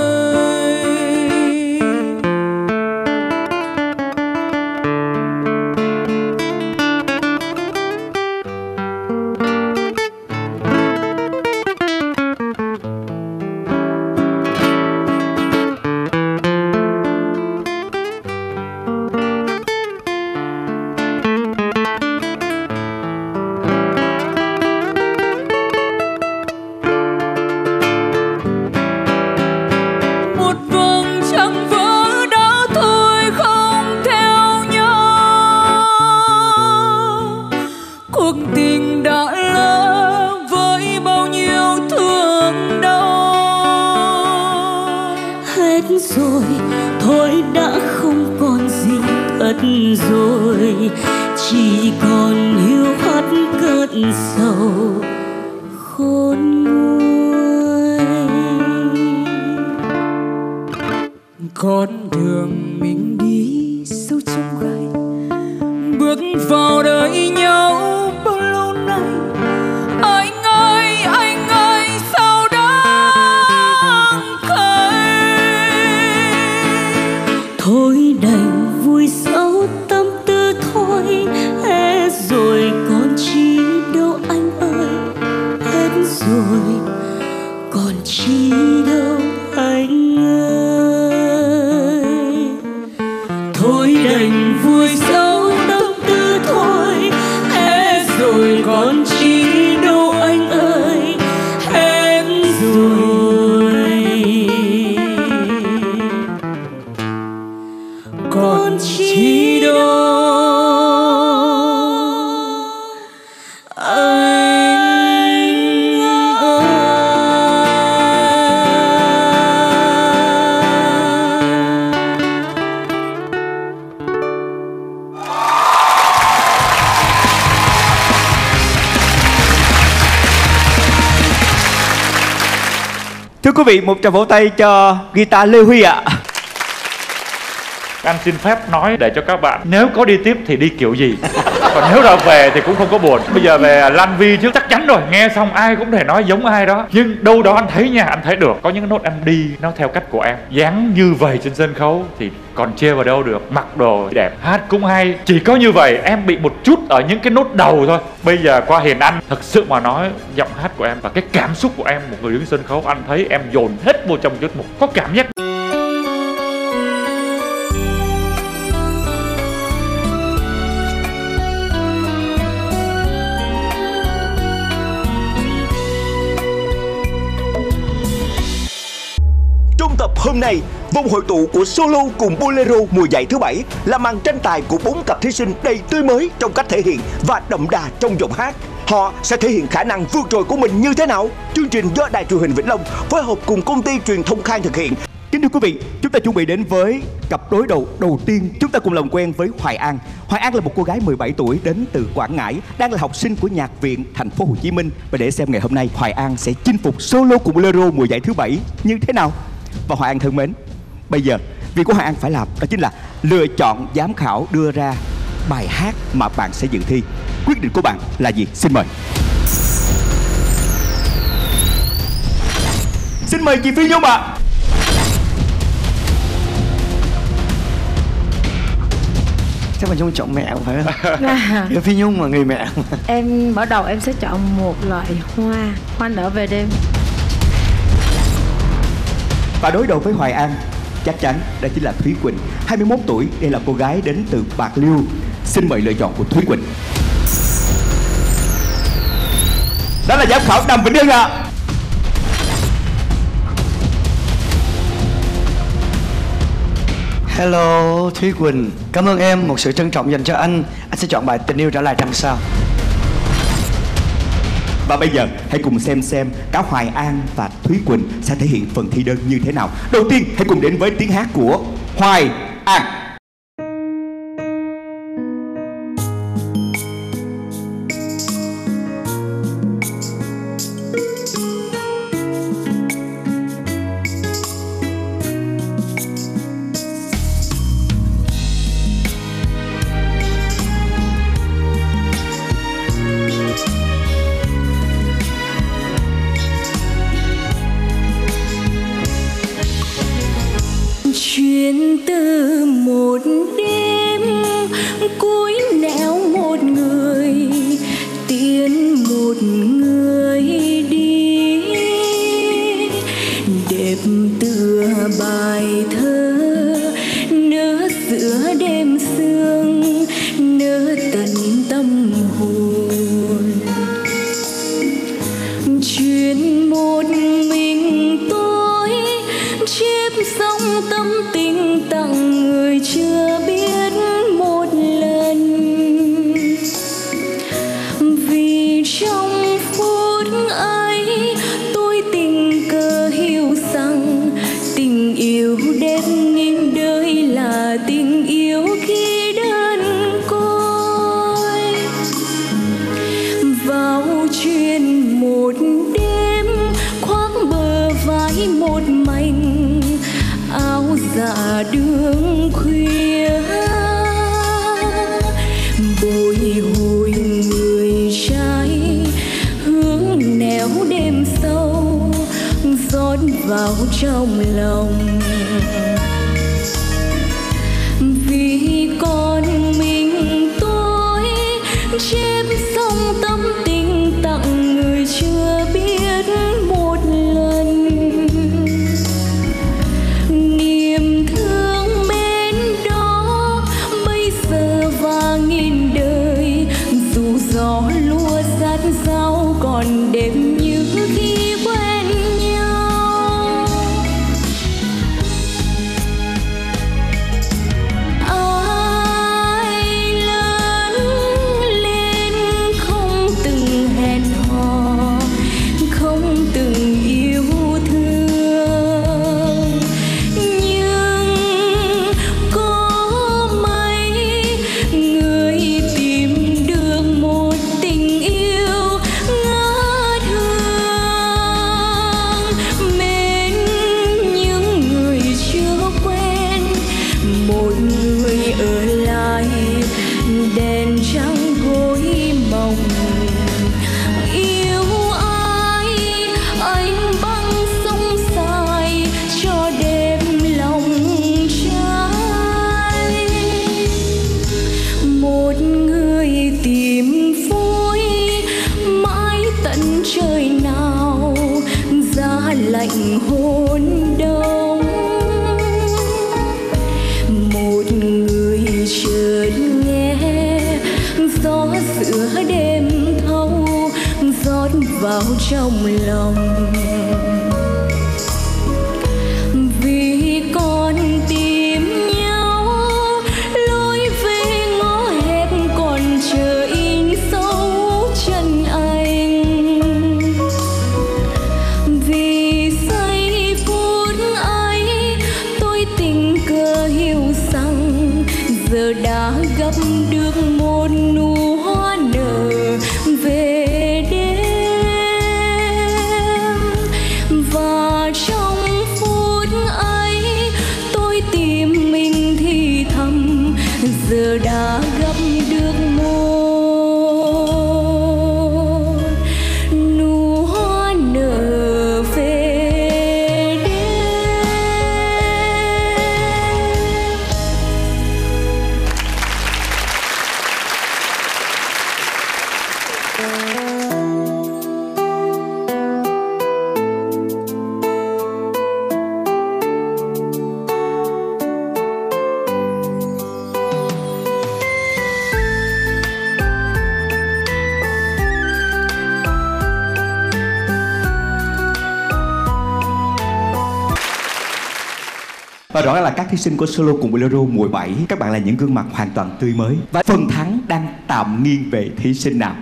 Rồi thôi đã không còn gì, thật rồi chỉ còn hiu hắt cơn sầu khôn nguôi. Con đường mình đi sâu trong gai, bước vào đời nhau bao lâu nay. Anh ơi anh ơi sao đắng cay. Thôi đành vùi sâu tâm tư thôi, hết rồi còn chi đâu anh ơi. Hết rồi còn chi đâu anh ơi. Thôi đành vùi sâu tâm tư thôi, hết rồi còn chi đâu anh ơi. Hết rồi còn chi đâu anh ơi. Thưa quý vị, một tràng vỗ tay cho guitar Lê Huy ạ. Anh xin phép nói để cho các bạn, nếu có đi tiếp thì đi kiểu gì. Còn nếu là về thì cũng không có buồn. Bây giờ về Lan Vy trước chắc chắn rồi, nghe xong ai cũng thể nói giống ai đó. Nhưng đâu đó anh thấy nha, anh thấy được có những nốt em đi nó theo cách của em. Dáng như vậy trên sân khấu thì còn chê vào đâu được. Mặc đồ đẹp, hát cũng hay. Chỉ có như vậy em bị một chút ở những cái nốt đầu thôi. Bây giờ qua Hiền Anh, thật sự mà nói, giọng hát của em và cái cảm xúc của em, một người đứng sân khấu, anh thấy em dồn hết vô trong tiết mục. Có cảm giác tập hôm nay, vòng hội tụ của solo cùng bolero mùa giải thứ bảy là màn tranh tài của bốn cặp thí sinh đầy tươi mới trong cách thể hiện và đậm đà trong giọng hát. Họ sẽ thể hiện khả năng vượt trội của mình như thế nào? Chương trình do Đài Truyền hình Vĩnh Long phối hợp cùng công ty truyền thông Khang thực hiện. Kính thưa quý vị, chúng ta chuẩn bị đến với cặp đối đầu đầu tiên. Chúng ta cùng làm quen với Hoài An. Hoài An là một cô gái mười bảy tuổi đến từ Quảng Ngãi, đang là học sinh của Nhạc viện Thành phố Hồ Chí Minh. Và để xem ngày hôm nay Hoài An sẽ chinh phục solo cùng bolero mùa giải thứ bảy như thế nào. Và Hoài An thân mến, bây giờ việc của Hoài An phải làm đó chính là lựa chọn giám khảo đưa ra bài hát mà bạn sẽ dự thi. Quyết định của bạn là gì? Xin mời. Xin mời chị Phi Nhung ạ. À. Chắc là Nhung chọn mẹ không phải không? Phi Nhung mà người mẹ. Em mở đầu em sẽ chọn một loại hoa, hoa nở về đêm. Và đối đầu với Hoài An, chắc chắn đó chính là Thúy Quỳnh, hai mươi mốt tuổi. Đây là cô gái đến từ Bạc Liêu. Xin mời lựa chọn của Thúy Quỳnh. Đó là giám khảo Đàm Vĩnh Hưng ạ. À. Hello Thúy Quỳnh, cảm ơn em, một sự trân trọng dành cho anh. Anh sẽ chọn bài Tình Yêu Trở Lại Trăng Sao. Và bây giờ hãy cùng xem xem cả Hoài An và Thúy Quỳnh sẽ thể hiện phần thi đơn như thế nào. Đầu tiên hãy cùng đến với tiếng hát của Hoài An. Chuyến từ một đêm cuối nẻo một người tiến một người đi, đẹp tựa bài thơ nỡ giữa đêm sương, nỡ tận tâm hồn. Chuyến một mình tôi chép xong tâm tình tặng người chưa biết một lần, vì trong phút ấy tôi tình cờ hiểu rằng tình yêu đẹp nghìn đời là tình yêu khi đơn côi. Vào chuyến một đêm khoác bờ vai một mảnh áo dạ đường khuya, bồi hồi người trai hướng nẻo đêm sâu rót vào trong lòng. Vì con mình tôi chép xong tâm tình tặng người chưa biết một lần, niềm thương mến đó bây giờ và nghìn đời. Dù gió lùa sát sao còn đẹp như khi quen nhau. giữa đêm thâu rót vào trong lòng. Vì con tìm nhau lối về ngõ hẹp còn chờ in dấu chân anh. Vì giây phút ấy tôi tình cờ hiểu rằng giờ đã gặp được một nụ hoa nở về đêm. Và trong phút ấy tôi tìm mình thì thầm giờ đã gặp được một nụ hoa nở về đêm. Và rõ ràng là các thí sinh của Solo cùng Bolero mùa bảy, các bạn là những gương mặt hoàn toàn tươi mới. Và phần thắng đang tạm nghiêng về thí sinh nào?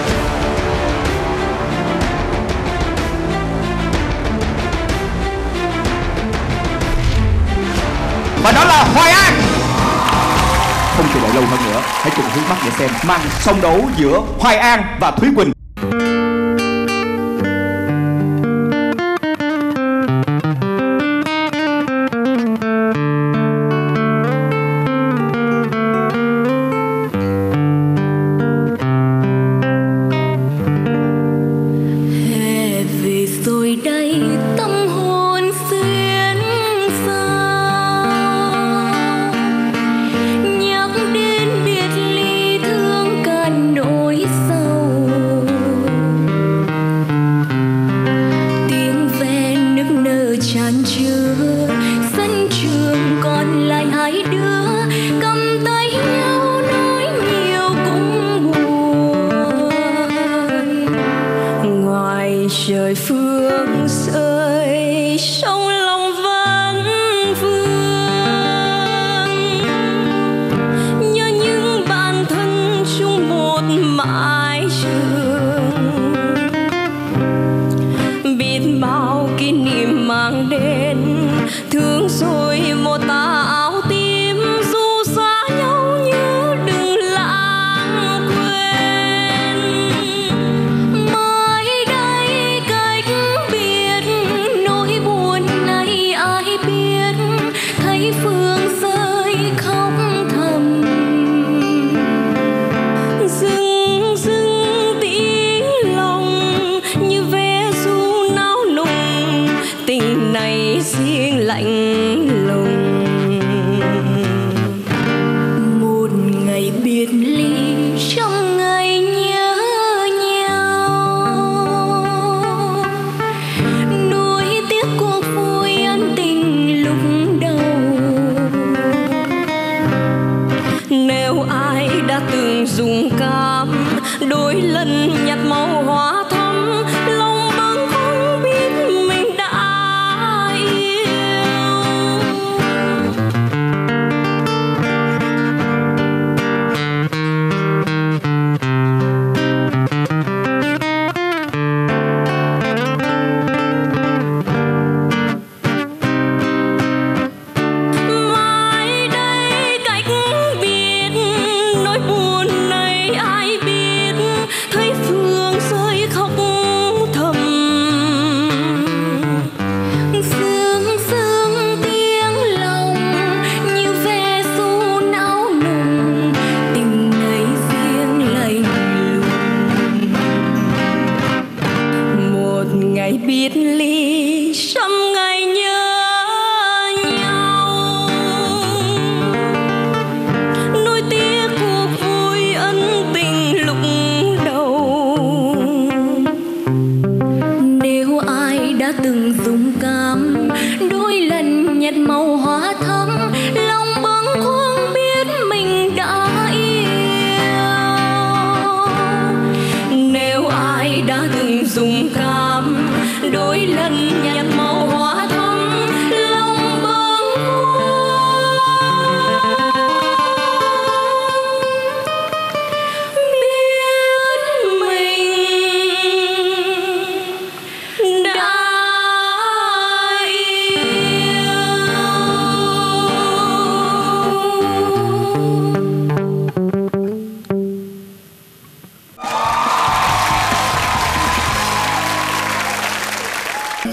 Và đó là Hoài An. Không chờ đợi lâu hơn nữa, hãy cùng hướng mắt để xem màn song đấu giữa Hoài An và Thúy Quỳnh. Hè về rồi đây tâm hồn xuyên sao, nhắc đến biệt ly thương cạn nỗi sầu. Tiếng ve nức nở tràn chứa sân trường còn lại hai đứa cầm tay nhau nói nhiều cũng buồn. Ngoài trời phương rơi trong lòng vẫn vương, nhớ những bạn thân chung một mái trường. Biết bao kỷ niệm mang đến thương rồi một tà áo tím, dù xa nhau như đừng lãng quên. Mai đây cách biệt nỗi buồn này ai biết, thấy phương rơi khóc thầm. Dưng dưng tiếng lòng như vé du nao nùng, tình này riêng lạnh lùng. Một ngày biệt ly trong ngày nhớ nhau, nuối tiếc cuộc vui ân tình lúc đầu. Nếu ai đã từng dùng cam đôi lần nhạt màu hoa thắm, lòng bâng không biết mình đã yêu. Mai đây cách biệt nỗi buồn này ai biết, thấy phương rơi khóc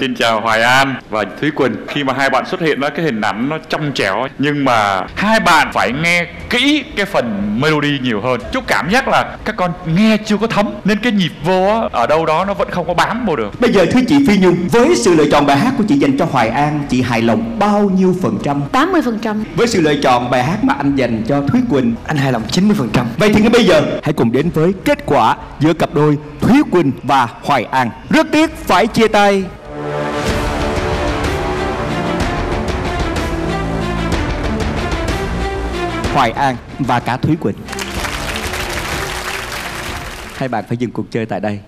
xin chào Hoài An và Thúy Quỳnh. Khi mà hai bạn xuất hiện đó, cái hình ảnh nó trong trẻo, nhưng mà hai bạn phải nghe kỹ cái phần melody nhiều hơn. Chút cảm giác là các con nghe chưa có thấm, nên cái nhịp vô á, ở đâu đó nó vẫn không có bám vô được. Bây giờ thưa chị Phi Nhung, với sự lựa chọn bài hát của chị dành cho Hoài An, chị hài lòng bao nhiêu phần trăm? tám mươi phần trăm. Với sự lựa chọn bài hát mà anh dành cho Thúy Quỳnh, anh hài lòng chín mươi phần trăm. Vậy thì ngay bây giờ hãy cùng đến với kết quả giữa cặp đôi Thúy Quỳnh và Hoài An. Rất tiếc phải chia tay. Hoài An và cả Thúy Quỳnh, hai bạn phải dừng cuộc chơi tại đây.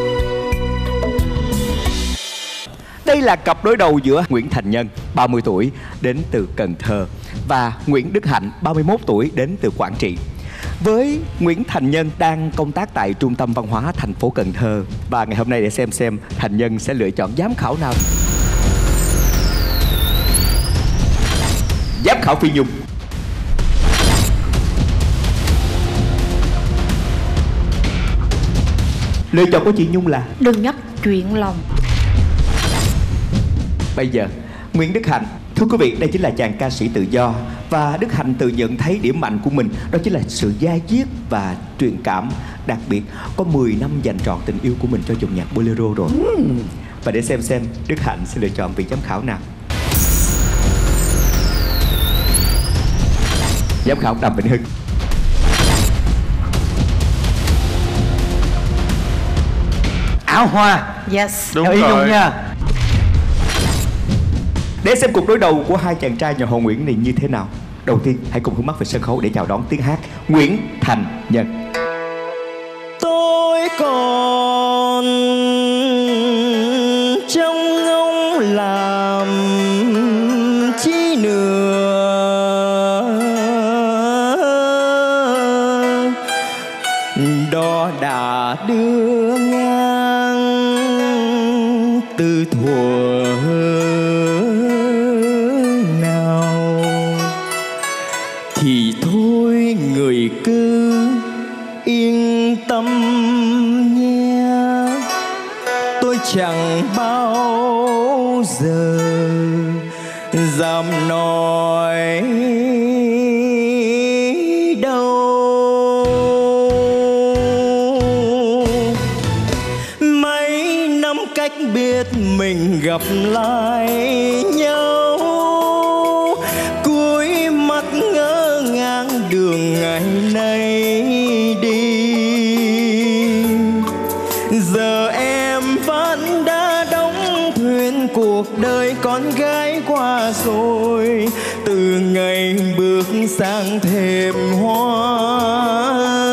Đây là cặp đối đầu giữa Nguyễn Thành Nhân, ba mươi tuổi, đến từ Cần Thơ, và Nguyễn Đức Hạnh, ba mươi mốt tuổi, đến từ Quảng Trị. Với Nguyễn Thành Nhân đang công tác tại Trung tâm Văn hóa thành phố Cần Thơ, và ngày hôm nay để xem xem Thành Nhân sẽ lựa chọn giám khảo nào. Giám khảo Phi Nhung. Lựa chọn của chị Nhung là Đừng nhắc chuyện lòng. Bây giờ Nguyễn Đức Hạnh. Thưa quý vị, đây chính là chàng ca sĩ tự do, và Đức Hạnh tự nhận thấy điểm mạnh của mình đó chính là sự da diết và truyền cảm. Đặc biệt có mười năm dành trọn tình yêu của mình cho dòng nhạc bolero rồi. uhm. Và để xem xem Đức Hạnh sẽ lựa chọn vị giám khảo nào. Giám khảo Đàm Vĩnh Hưng. Áo hoa. Yes. Đúng Theo ý rồi. Nhung nha. Để xem cuộc đối đầu của hai chàng trai nhà họ Nguyễn này như thế nào, đầu tiên hãy cùng hướng mắt về sân khấu để chào đón tiếng hát Nguyễn Thành Nhân. Tôi còn trong ngóng làm chi nữa, đó đã đưa ngang từ thuở nào, thì thôi người cứ yên tâm nhé. Tôi chẳng bao giờ dám nói đâu. Mấy năm cách biết mình gặp lại nhau, cuối mắt ngỡ ngàng đường ngày nay đi. Giờ em vẫn đã đóng thuyền cuộc đời con gái qua rồi, từ ngày bước sang thềm hoa.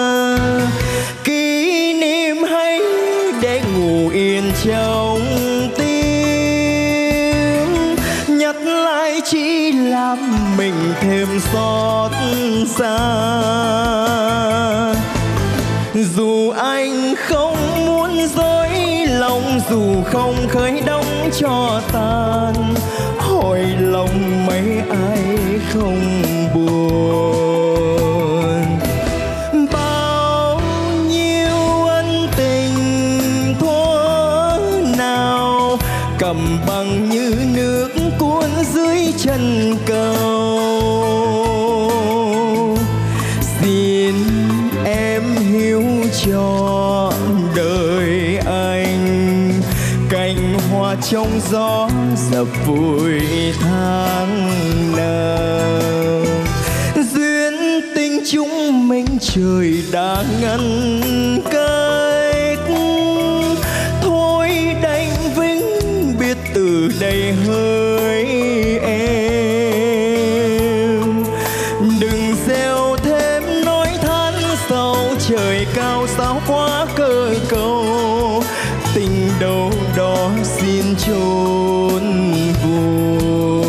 Kỷ niệm hay để ngủ yên trong tim, nhắc lại chỉ làm mình thêm xót xa. Dù anh không muốn dối lòng, dù không khơi đóng cho tàn, hỏi lòng mấy ai không buồn. Bao nhiêu ân tình thuở nào cầm bằng như nước cuốn dưới chân cầu. Xin em hiểu cho đời anh, cành hoa trong gió dập vùi tháng năm. Duyên tình chúng mình trời đã ngăn cách, thôi đành vĩnh biệt từ đây hỡi em. Đừng gieo thêm nói than sầu, trời cao sao quá cơ cầu. Tình đâu đó xin chôn vùi.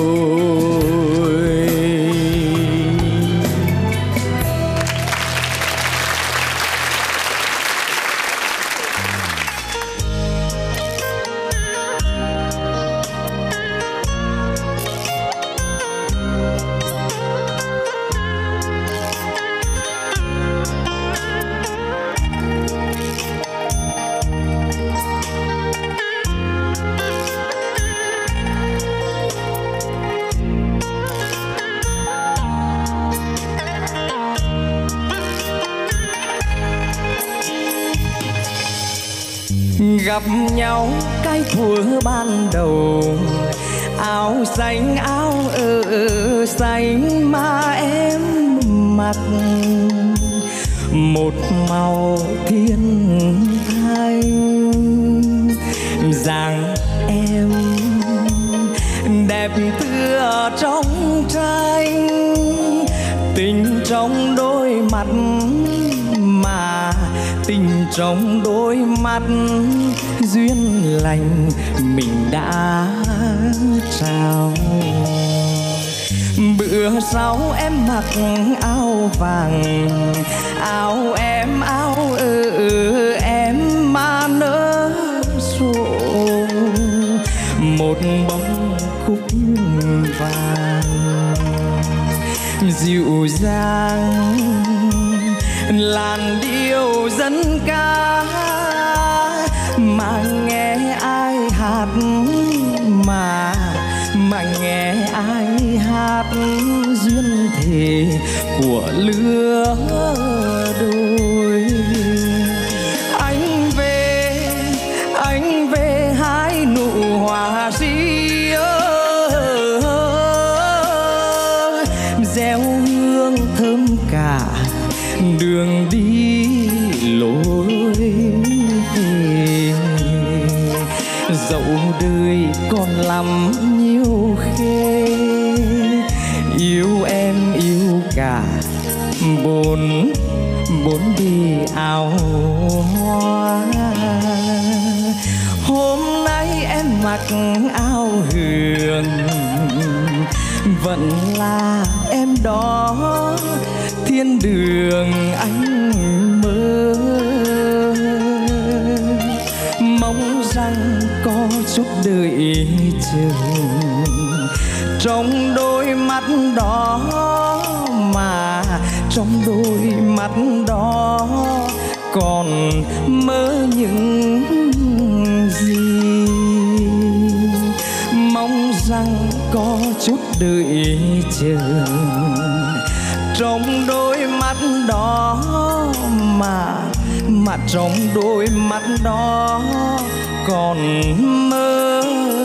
gặp nhau cái thuở ban đầu, áo xanh áo ở xanh mà em mặc, một màu thiên thanh. Rằng em đẹp tựa trong tranh, tình trong đôi mắt mà tình trong đôi mắt duyên lành mình đã trao. Bữa sau em mặc áo vàng, áo em áo ở em mà nở rộ, một bông cúc vàng dịu dàng làn điệu dân ca, mà nghe ai hát mà mà nghe ai hát duyên thề của lứa đôi. Anh về anh về hai nụ hoa ri ơi, gieo hương thơm cả đường đi lối về. Dẫu đời còn lắm nhiều khê, yêu em yêu cả bốn bốn bì áo hoa. Hôm nay em mặc áo hường, vẫn là em đó thiên đường anh mơ. Mong rằng có chút đợi chờ trong đôi mắt đó, mà trong đôi mắt đó còn mơ những gì. Mong rằng có chút đợi chờ trong đôi mắt đó, mà mà trong đôi mắt đó còn mơ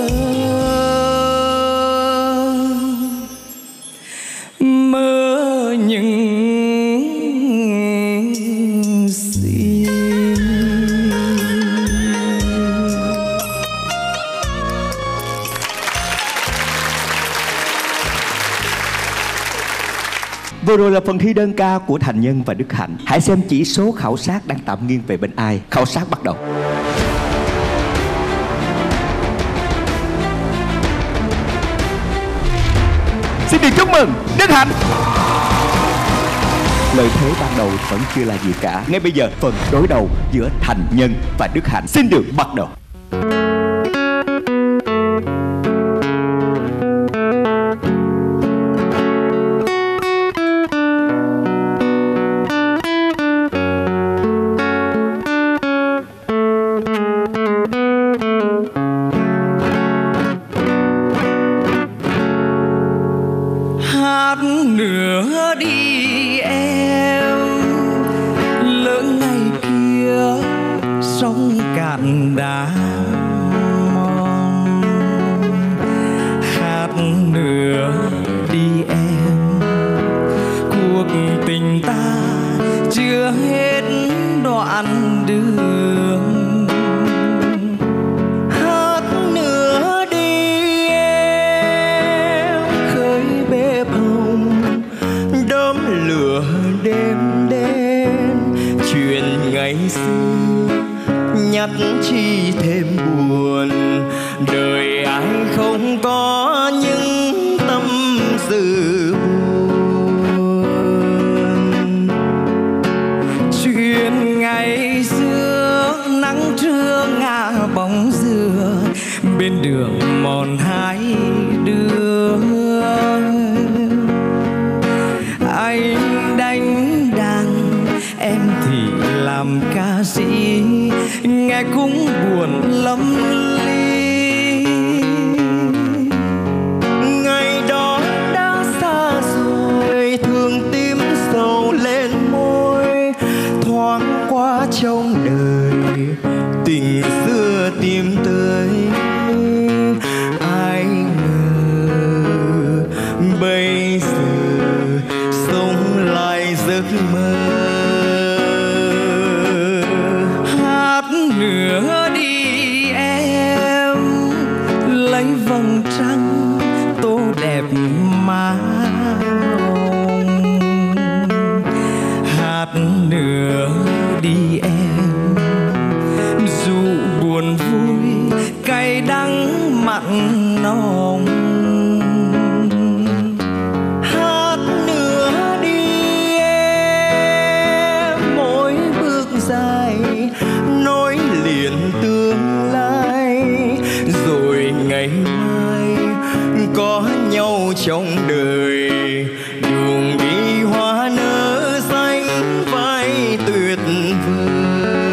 mơ những gì. Vừa rồi là phần thi đơn ca của Thành Nhân và Đức Hạnh. Hãy xem chỉ số khảo sát đang tạm nghiêng về bên ai. Khảo sát bắt đầu. Xin được chúc mừng Đức Hạnh. Lợi thế ban đầu vẫn chưa là gì cả. Ngay bây giờ phần đối đầu giữa Thành Nhân và Đức Hạnh xin được bắt đầu. Nữa đi em, lỡ ngày kia sông cạn đã mòn. Hát nữa đi em, cuộc tình ta chưa hết đoạn đường. Hát nữa đi em, khơi bếp hồng đốm lửa đêm đen, chuyện ngày xưa nhắc chi thêm buồn. Đời ai không có những tâm sự buồn. Chuyện ngày xưa nắng trưa ngả bóng dừa, bên đường mòn hai đứa. Anh đánh đàn, em thì làm ca sĩ, nghe cũng buồn lắm ly. Ngày đó đã xa rồi, thương tim sầu lên môi, thoáng qua trong đời tình xưa đi em, dù buồn vui cay đắng mặn nồng. Hát nữa đi em, mỗi bước dài nối liền tương lai, rồi ngày mai có nhau trong đời, đường đi hoa nở xanh vai tuyệt vời.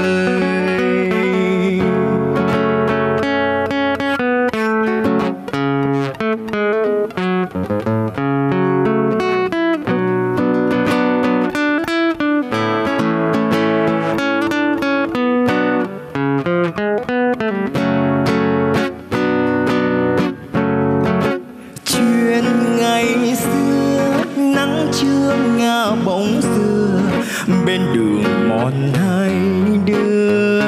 Chuyện ngày xưa nắng trưa ngả bóng xưa bên đường mòn hai đứa,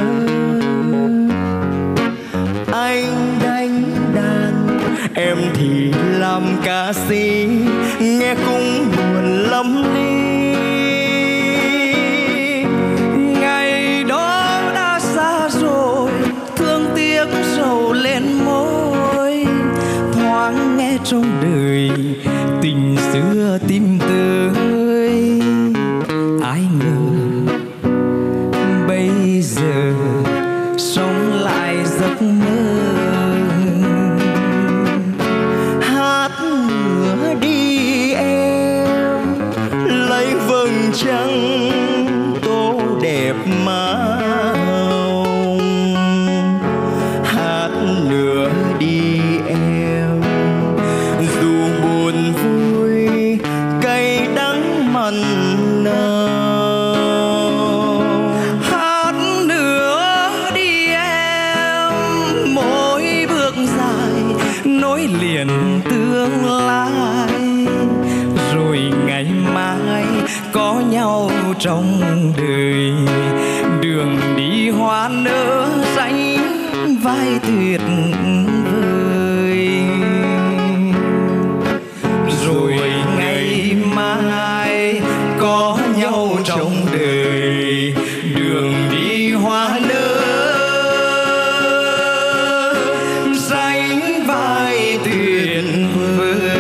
anh đánh đàn em thì làm ca sĩ, nghe cũng buồn lắm đi. Ngày đó đã xa rồi, thương tiếc sầu lên môi, thoáng nghe trong đời tình xưa tìm tới. Ai ngờ bây giờ sống lại giấc mơ. Hát nữa đi em, lấy vầng trăng tô đẹp má hồng. Hát nữa đi em, dù buồn vui cay đắng mặn nồng. Hát nữa đi em, mỗi bước dài nối liền tương lai, rồi ngày mai có nhau trong đời, đường đi hoa nở xanh vai tuyệt vời. Rồi ngày mai có nhau trong đời, đường đi hoa nở xanh vai tuyệt vời.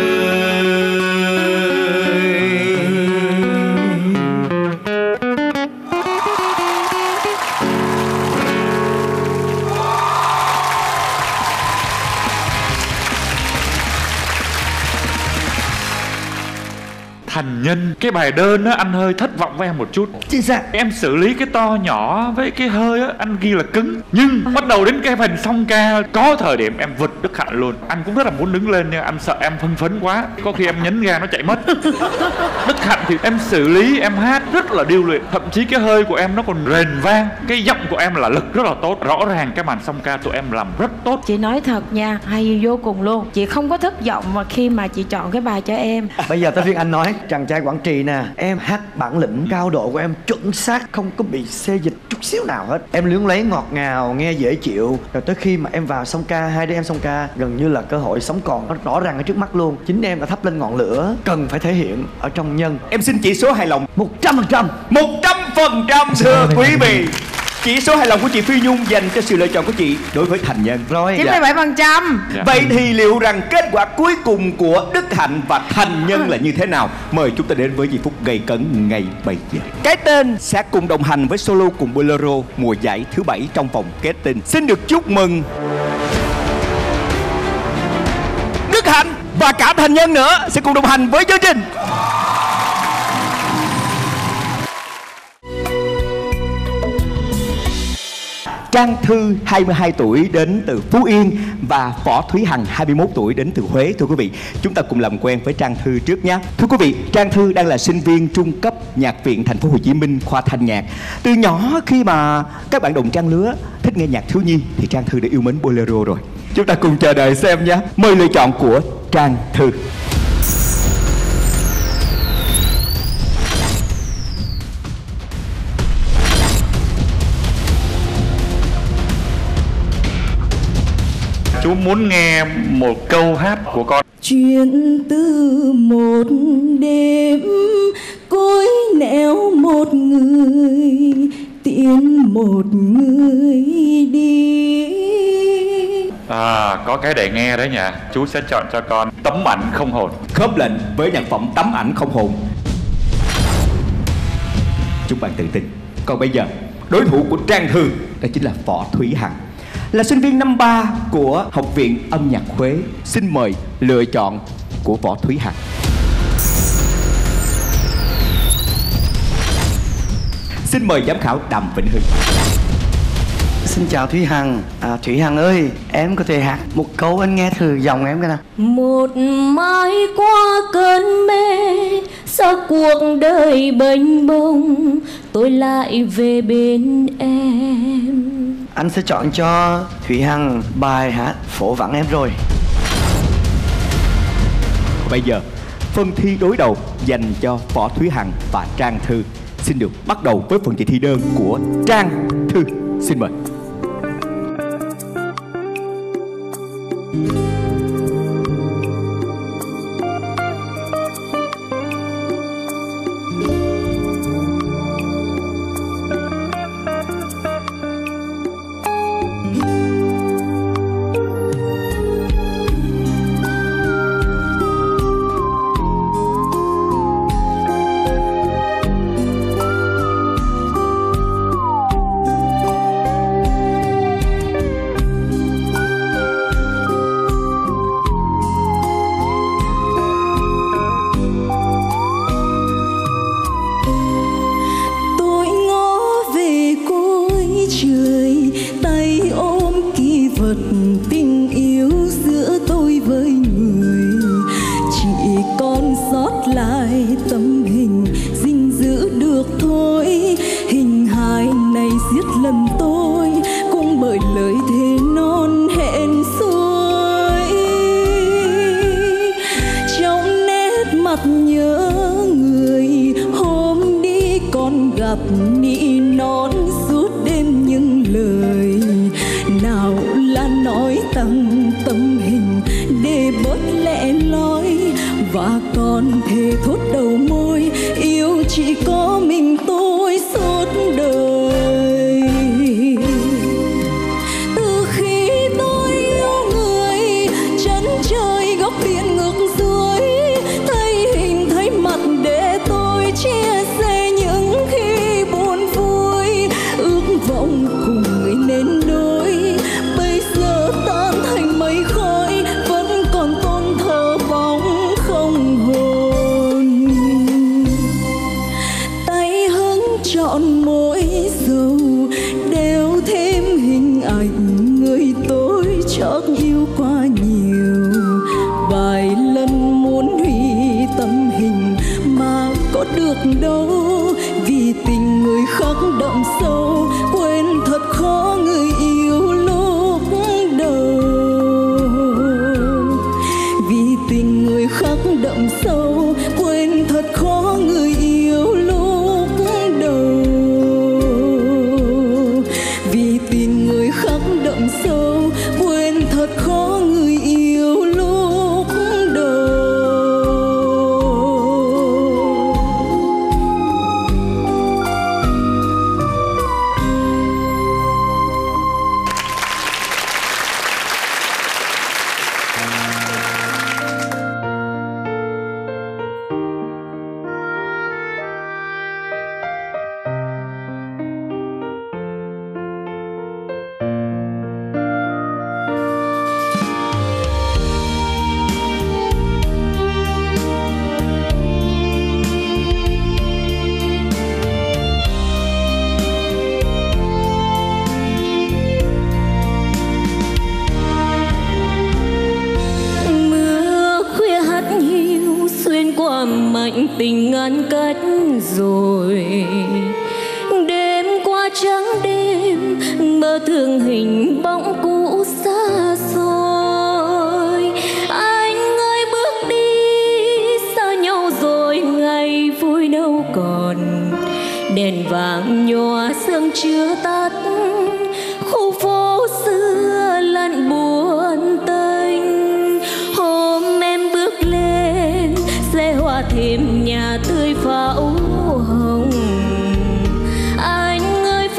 Thành Nhân, cái bài đơn á anh hơi thất vọng với em một chút. Chính xác. Em xử lý cái to nhỏ với cái hơi á anh ghi là cứng, nhưng bắt đầu đến cái phần song ca có thời điểm em vượt Đức Hạnh luôn. Anh cũng rất là muốn đứng lên nhưng anh sợ em phân phấn quá, có khi em nhấn ga nó chạy mất. Đức Hạnh thì em xử lý, em hát rất là điêu luyện, thậm chí cái hơi của em nó còn rền vang, cái giọng của em là lực rất là tốt. Rõ ràng cái màn song ca tụi em làm rất tốt. Chị nói thật nha, hay vô cùng luôn. Chị không có thất vọng mà khi mà chị chọn cái bài cho em. Bây giờ tới phiên anh nói, chàng trai Quảng Trì nè, em hát bản lĩnh cao độ của em chuẩn xác, không có bị xê dịch chút xíu nào hết. Em luyến lấy ngọt ngào, nghe dễ chịu. Rồi tới khi mà em vào song ca, hai đứa em song ca, gần như là cơ hội sống còn nó rõ ràng ở trước mắt luôn. Chính em đã thắp lên ngọn lửa cần phải thể hiện ở trong Nhân. Em xin chỉ số hài lòng một trăm phần trăm. Một trăm phần trăm thưa quý vị. Chỉ số hài lòng của chị Phi Nhung dành cho sự lựa chọn của chị đối với Thành Nhân. Rồi. chín mươi bảy phần trăm. Dạ. Vậy thì liệu rằng kết quả cuối cùng của Đức Hạnh và Thành Nhân là như thế nào? Mời chúng ta đến với giây phút gây cấn ngay bây giờ. Cái tên sẽ cùng đồng hành với solo cùng Bolero mùa giải thứ bảy trong vòng kết tinh. Xin được chúc mừng Đức Hạnh và cả Thành Nhân nữa sẽ cùng đồng hành với chương trình. Trang Thư hai mươi hai tuổi đến từ Phú Yên và Võ Thúy Hằng hai mươi mốt tuổi đến từ Huế. Thưa quý vị, chúng ta cùng làm quen với Trang Thư trước nhé. Thưa quý vị, Trang Thư đang là sinh viên trung cấp Nhạc viện Thành phố Hồ Chí Minh khoa thanh nhạc. Từ nhỏ khi mà các bạn đồng trang lứa thích nghe nhạc thiếu nhi thì Trang Thư đã yêu mến bolero rồi. Chúng ta cùng chờ đợi xem nhé. Mời lựa chọn của Trang Thư. Chú muốn nghe một câu hát của con. Chuyện từ một đêm cối nẻo một người tiễn một người đi. À, có cái để nghe đấy nhỉ. Chú sẽ chọn cho con Tấm Ảnh Không Hồn. Khớp lệnh với nhạc phẩm Tấm Ảnh Không Hồn. Chúc bạn tự tin. Còn bây giờ, đối thủ của Trang Thư đó chính là Võ Thúy Hằng, là sinh viên năm ba của Học viện Âm nhạc Huế. Xin mời lựa chọn của Võ Thúy Hằng. Xin mời giám khảo Đàm Vĩnh Hưng. Xin chào Thúy Hằng. À, Thúy Hằng ơi, em có thể hát một câu anh nghe thử giọng em cái nào. Một mai qua cơn mê, sau cuộc đời bênh bông, tôi lại về bên em. Anh sẽ chọn cho Thúy Hằng bài hát Phố Vắng Em Rồi. Bây giờ, phần thi đối đầu dành cho Võ Thúy Hằng và Trang Thư xin được bắt đầu với phần thi thi đơn của Trang Thư. Xin mời. Tình yêu giữa tôi với người, chỉ còn sót lại tấm hình gìn giữ được thôi. Hình hài này giết lầm tôi cũng bởi lời thề non hẹn xuôi. Trong nét mặt nhớ người, hôm đi còn gặp nỉ non suốt đêm những lời nào là nói tăng tấm hình để bớt lẻ loi, và còn thề thốt đầu môi yêu chỉ có mình tôi suốt đời. Từ khi tôi yêu người, chân trời góc biển ngược xuôi, thấy hình thấy mặt để tôi chia sẻ những khi buồn vui, ước vọng cùng người nên đôi. Bây giờ tan thành mây khói, vẫn còn tôn thờ bóng không hồn. Tay hứng chọn mỗi dầu, đeo thêm hình ảnh người tôi chót yêu quá nhiều. Vài lần muốn hủy tấm hình mà có được đâu, vì tình người khắc đậm sâu, quên thật khó người yêu lúc đầu. Vì tình người khắc đậm sâu, quên thật khó người yêu lúc đầu. Vì tình người khắc đậm sâu, quên thật khó người yêu lúc đầu. Mạnh tình ngăn cách rồi, đêm qua trắng đêm mơ thương hình bóng cũ xa xôi. Anh ơi bước đi xa nhau rồi, ngày vui đâu còn. Đèn vàng nhòa sương chưa tắt, khu phố xưa lặn buồn tênh. Hôm em bước lên xe hoa thêm nhà tươi pháo hồng. Anh ơi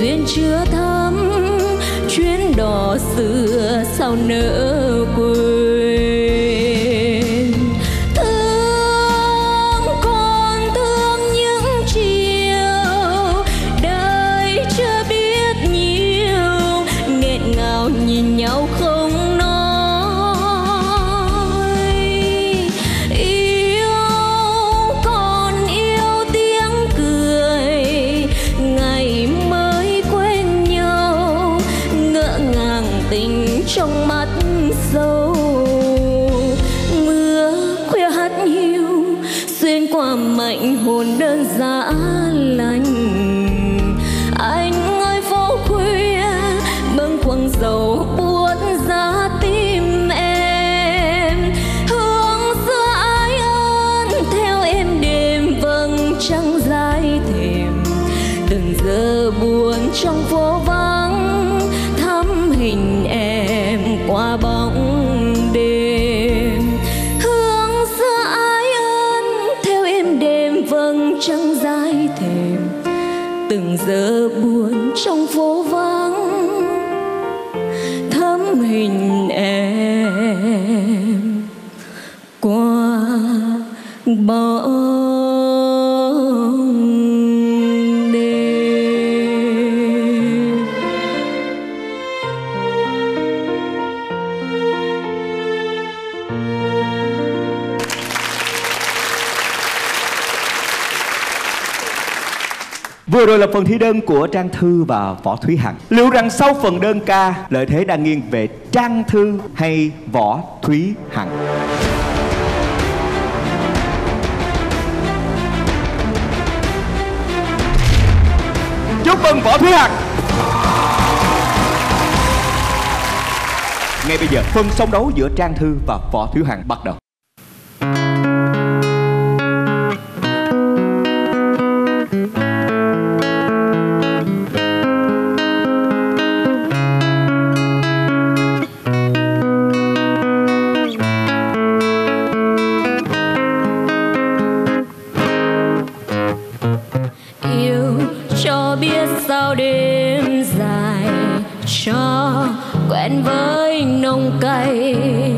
duyên chưa thắm, chuyến đò xưa sao nỡ quên. Thương còn thương những chiều đời chưa biết nhiều, nghẹn ngào nhìn nhau không nói. Yêu còn yêu tiếng cười ngày mới quen nhau, ngỡ ngàng tình trong mắt sâu. Mưa khuya hắt hiu xuyên qua mảnh hồn đơn dã lạnh. Anh ơi phố khuya bâng khuâng dầu buốt giá tim em. Hương xưa ái ân theo em đêm vầng trăng dài thềm. Từng giờ buồn trong phố vắng thắm hình em qua bóng đêm. Hương xưa ái ân theo em đêm vầng trăng dài thềm. Từng giờ buồn trong phố vắng thắm hình em qua bóng đêm. Vừa rồi là phần thi đơn của Trang Thư và Võ Thúy Hằng. Liệu rằng sau phần đơn ca, lợi thế đang nghiêng về Trang Thư hay Võ Thúy Hằng? Chúc mừng Võ Thúy Hằng. Ngay bây giờ, phần song đấu giữa Trang Thư và Võ Thúy Hằng bắt đầu. Yêu cho biết sao đêm dài, cho quen với nồng cay.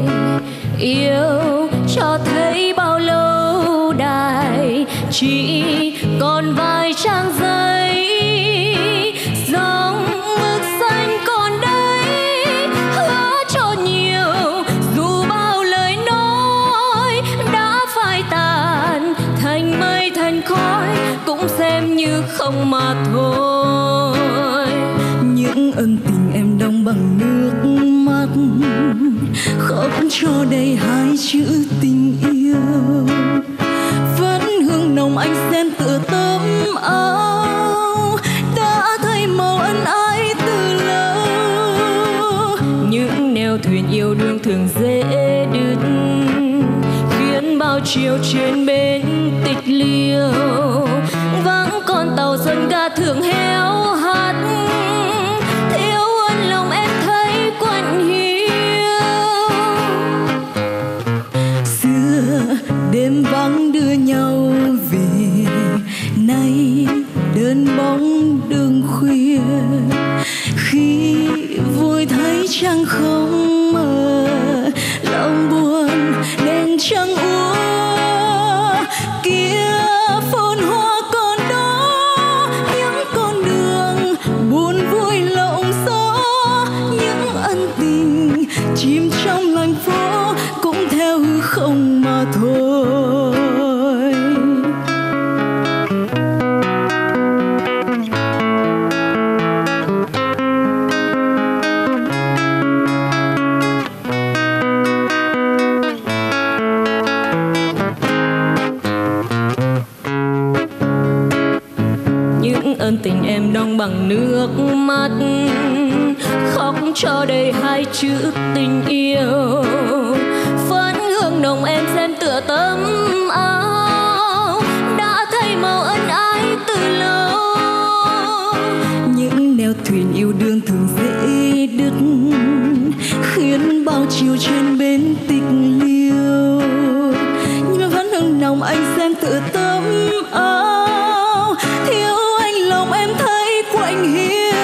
Yêu cho thấy bao lâu đài chỉ còn vài trang giấy. Dòng mực xanh còn đây hứa cho nhiều, dù bao lời nói đã phai tàn thành mây thành khói, cũng xem như không mà thôi. Những ân tình em đong bằng nước mắt, khóc cho đầy hai chữ tình yêu. Vẫn hương nồng anh xen tựa tấm áo, đã thấy màu ân ái từ lâu. Những nẻo thuyền yêu đương thường dễ đứt, khiến bao chiều trên bến tịch liêu. Vắng con tàu xuân ga thường héo hắt, thiếu ân lòng em thấy quặn hiu. Xưa đêm vắng đưa nhau về, nay đơn bóng đường khuya. Khi vui thấy trăng không mờ, lòng buồn đèn trăng úa. Kia phồn hoa còn đó, những con đường buồn vui lộng gió. Những ân tình chìm trong lành phố, cũng theo hư không mà thôi. Những ân tình em đong bằng nước mắt, khóc cho đầy hai chữ tình yêu. Phấn hương nồng em xem tựa tấm áo, đã thấy màu ân ái từ lâu. Những nẻo thuyền yêu đương thường dễ đứt, khiến bao chiều trên bến tịch liêu. Nhưng vẫn hương nồng anh xem tựa tấm áo, thiếu anh lòng em thấy quạnh hiu.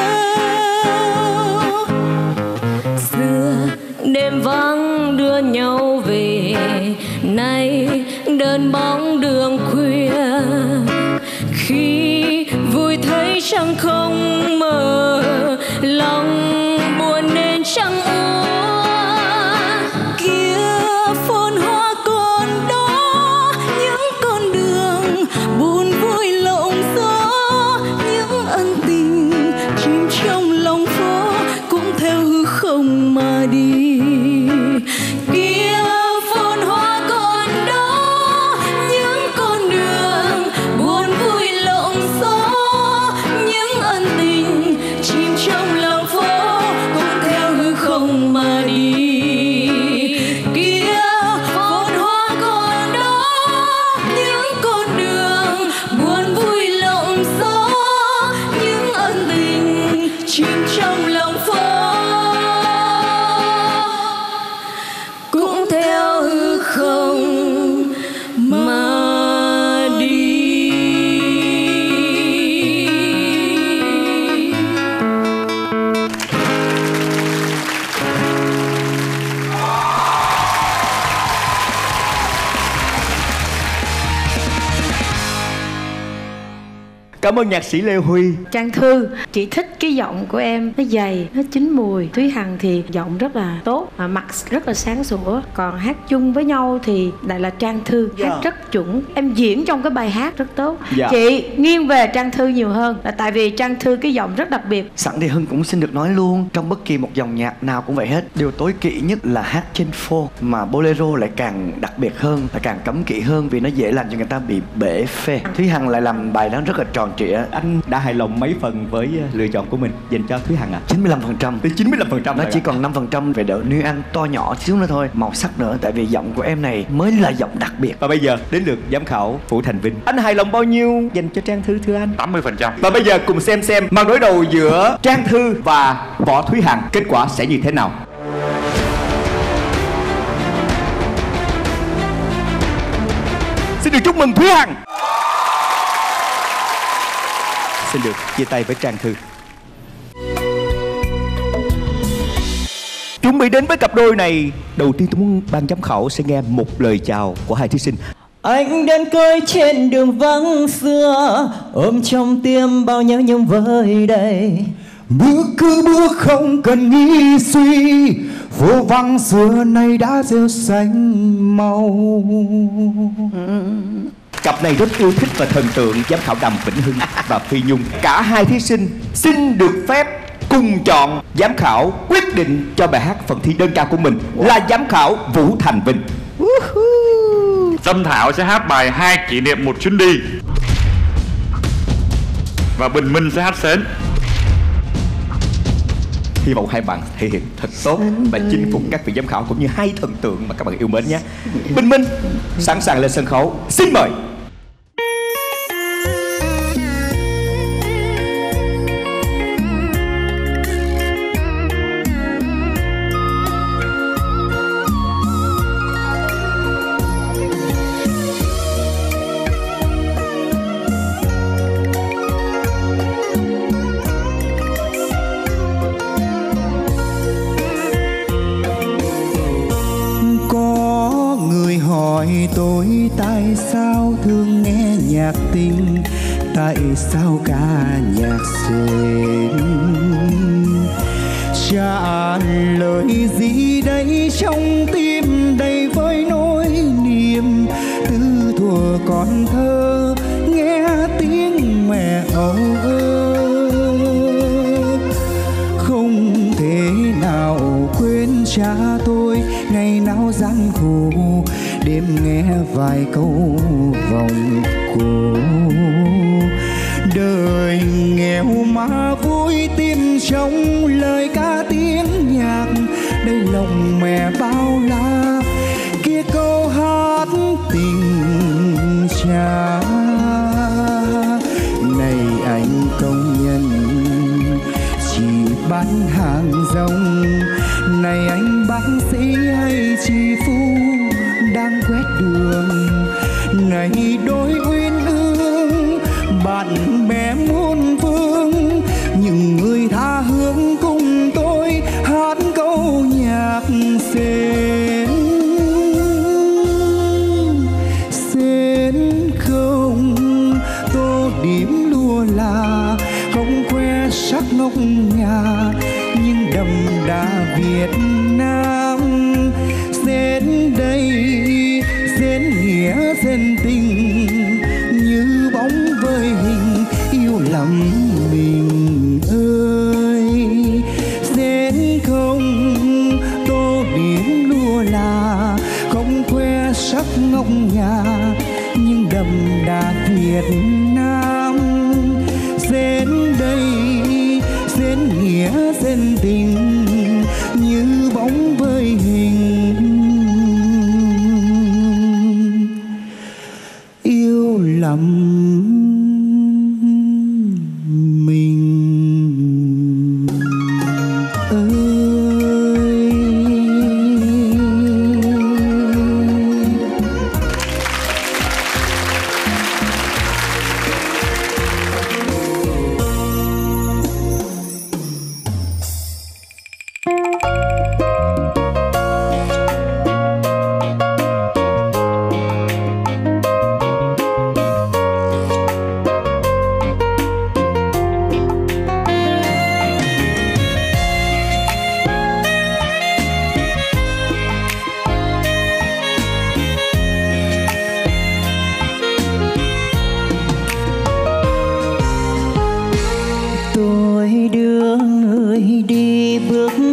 cảm ơn nhạc sĩ Lê Huy. Trang Thư, chị thích cái giọng của em, nó dày, nó chín mùi. Thúy Hằng thì giọng rất là tốt, mà mặt rất là sáng sủa. Còn hát chung với nhau thì lại là Trang Thư, Dạ. hát rất chuẩn. Em diễn trong cái bài hát rất tốt. Dạ. Chị nghiêng về Trang Thư nhiều hơn, là tại vì Trang Thư cái giọng rất đặc biệt. Sẵn thì Hưng cũng xin được nói luôn, trong bất kỳ một dòng nhạc nào cũng vậy hết, điều tối kỵ nhất là hát trên phone. Mà bolero lại càng đặc biệt hơn, lại càng cấm kỵ hơn, vì nó dễ làm cho người ta bị bể phê. Thúy Hằng lại làm bài đó rất là tròn trịa. Anh đã hài lòng mấy phần với lựa chọn của mình dành cho Thúy Hằng ạ? chín mươi lăm phần trăm. Tới chín mươi lăm phần trăm. Nó chỉ còn năm phần trăm về độ nuance to nhỏ xíu nữa thôi. Màu sắc nữa, tại vì giọng của em này mới là giọng đặc biệt. Và bây giờ đến lượt giám khảo Vũ Thành Vinh. Anh hài lòng bao nhiêu dành cho Trang Thư thưa anh? tám mươi phần trăm. Và bây giờ cùng xem xem màn đối đầu giữa Trang Thư và Võ Thúy Hằng kết quả sẽ như thế nào. Xin được chúc mừng Thúy Hằng. Xin được chia tay với Trang Thư. Chuẩn bị đến với cặp đôi này, đầu tiên tôi muốn ban giám khảo sẽ nghe một lời chào của hai thí sinh. Anh đến cưới trên đường vắng xưa, ôm trong tim bao nhớ nhung vơi đầy. Bước cứ bước không cần nghĩ suy, phố vắng xưa nay đã rêu xanh màu. Cặp này rất yêu thích và thần tượng giám khảo Đàm Vĩnh Hưng và Phi Nhung. Cả hai thí sinh xin được phép cùng chọn giám khảo quyết định cho bài hát phần thi đơn ca của mình là giám khảo Vũ Thành Vinh. Tâm Thảo sẽ hát bài Hai kỷ niệm một chuyến đi, và Bình Minh sẽ hát Sến. Hy vọng hai bạn thể hiện thật tốt và chinh phục các vị giám khảo cũng như hai thần tượng mà các bạn yêu mến nhé. Bình Minh sẵn sàng lên sân khấu, xin mời. Tôi tại sao thương nghe nhạc tình, tại sao ca nhạc xuên, trả lời gì đây trong tim đầy với nỗi niềm. Từ thuở còn thơ nghe tiếng mẹ âu ơ, không thể nào quên cha tôi ngày nào gian khổ, đêm nghe vài câu vòng cổ. Đời nghèo mà vui tim trong lời ca tiếng nhạc, đây lòng mẹ bao la kia câu hát tình cha. Này anh công nhân chỉ bán hàng rong, này anh bác sĩ hay chị phu đang quét đường, này đôi uyên ương bạn bè muôn phương, những người tha hương cùng tôi hát câu nhạc Sến. Sến không tô điểm lúa là, không khoe sắc ngọc ngà, nhưng đậm đà Việt Nam. Sến đây Sến nghĩa sến tình, như bóng với hình yêu lắm mình ơi. Sến không tô điểm lúa là, không khoe sắc ngọc ngà, nhưng đậm đà Việt Nam. Sến đây Sến nghĩa sến tình, như bóng với hình yêu lắm mình ơi.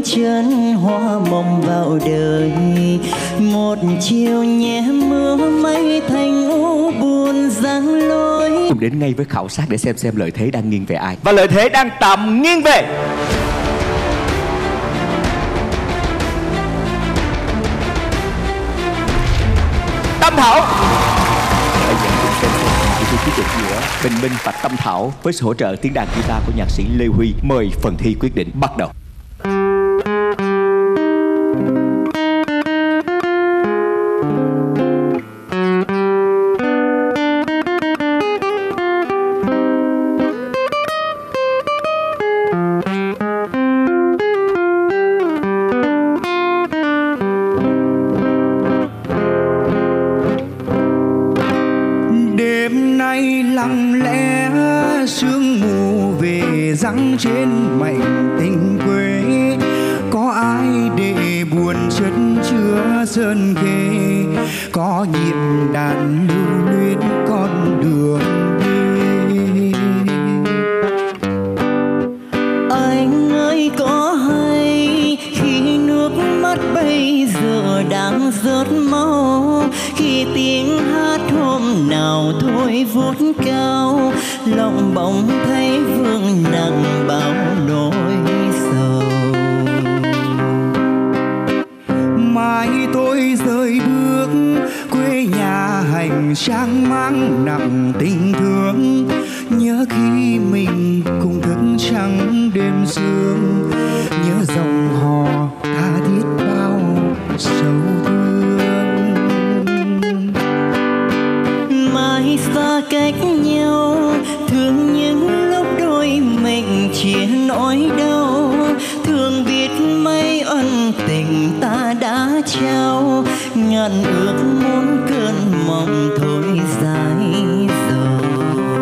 chân hoa mộng vào đời. Một chiều nhẹ mưa mây thành u buồn giăng lối. Cùng đến ngay với khảo sát để xem xem lợi thế đang nghiêng về ai. Và lợi thế đang tạm nghiêng về Tâm Thảo. Bây giờ cùng xem xem cuộc thi quyết định giữa Bình Minh và Tâm Thảo với sự hỗ trợ tiếng đàn guitar của nhạc sĩ Lê Huy. Mời phần thi quyết định bắt đầu. Lặng lẽ sương mù về giăng trên mảnh tình quê. Có ai để buồn chất chứa sơn ghê. Có nhịp đàn lưu luyến con đường đi. Anh ơi có hay khi nước mắt bây giờ đang rớt máu. Khi tiếng hát hôm nào thôi vút cao. Lòng bỗng thấy vương nặng bao nỗi sầu. Mai tôi rời bước quê nhà hành trang mang nặng tình thương. Nhớ khi mình cùng thức trắng đêm sương. Nhớ dòng hò tha thiết bao sầu thương. Mai xa cách nhau thương những lúc đôi mình chia nỗi đau. Thương biết mấy ân tình ta đã trao. Ngàn ước muốn cơn mộng thôi dài dầu.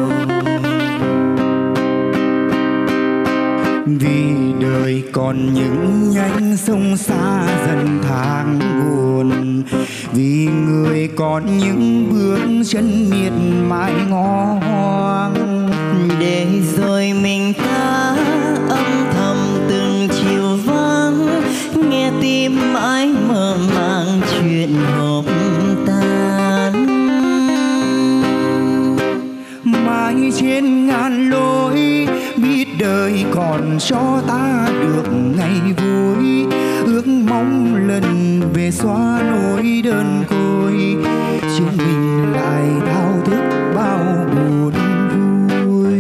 Vì đời còn những nhánh sông xa dần tháng buồn. Vì người còn những bước chân miệt mài ngó hoang. Để rồi mình ta âm thầm từng chiều vắng. Nghe tim mãi mơ màng chuyện hộp tan. Mãi trên ngàn lối biết đời còn cho ta được ngày vui. Ước mong lần về xóa nỗi đơn côi. Chúng mình lại thao thức bao buồn vui.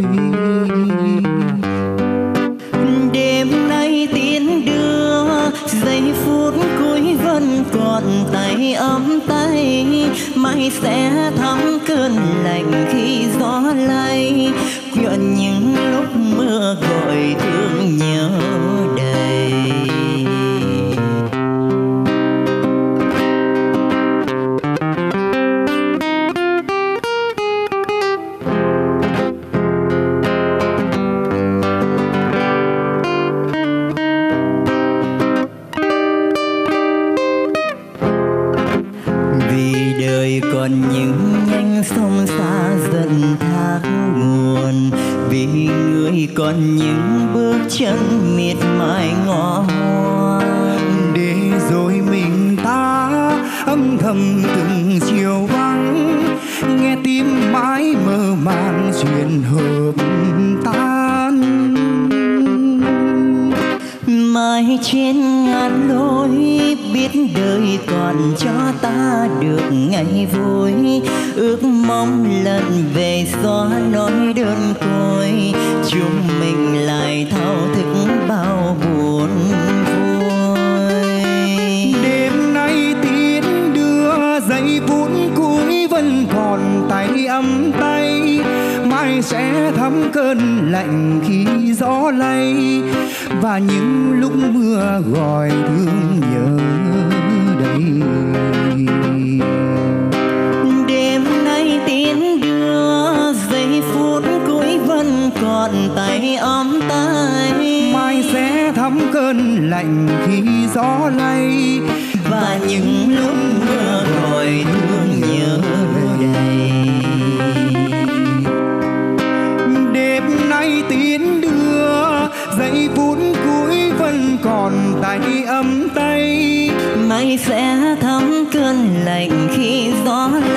Đêm nay tiến đưa giây phút cuối vẫn còn tay ấm tay. Mai sẽ thắm cơn lạnh khi gió lay. Chuyện những lúc mưa gọi thương nhớ đầy. Còn những nhánh sông xa dần thác nguồn. Vì người còn những bước chân miệt mài ngõ hoang. Để rồi mình ta âm thầm từng chiều vắng. Nghe tim mãi mơ màng chuyện hợp tan. Mai trên ngàn lối biết đời còn cho ta được ngày vui. Ước mong lần về xóa nỗi đơn côi. Chúng mình lại thao thức bao buồn vui. Đêm nay tiến đưa giây phút cuối vẫn còn tay ấm tay. Mai sẽ thấm cơn lạnh khi gió lay. Và những lúc mưa gọi thương nhớ đây. Đêm nay tiến đưa giây phút cuối vẫn còn tay ấm tay. Mai sẽ thấm cơn lạnh khi gió lay. Và những lúc mưa gọi thương nhớ đây. Đêm nay tiến đưa giây phút cuối vẫn còn tay tôi sẽ thấm cơn lạnh khi gió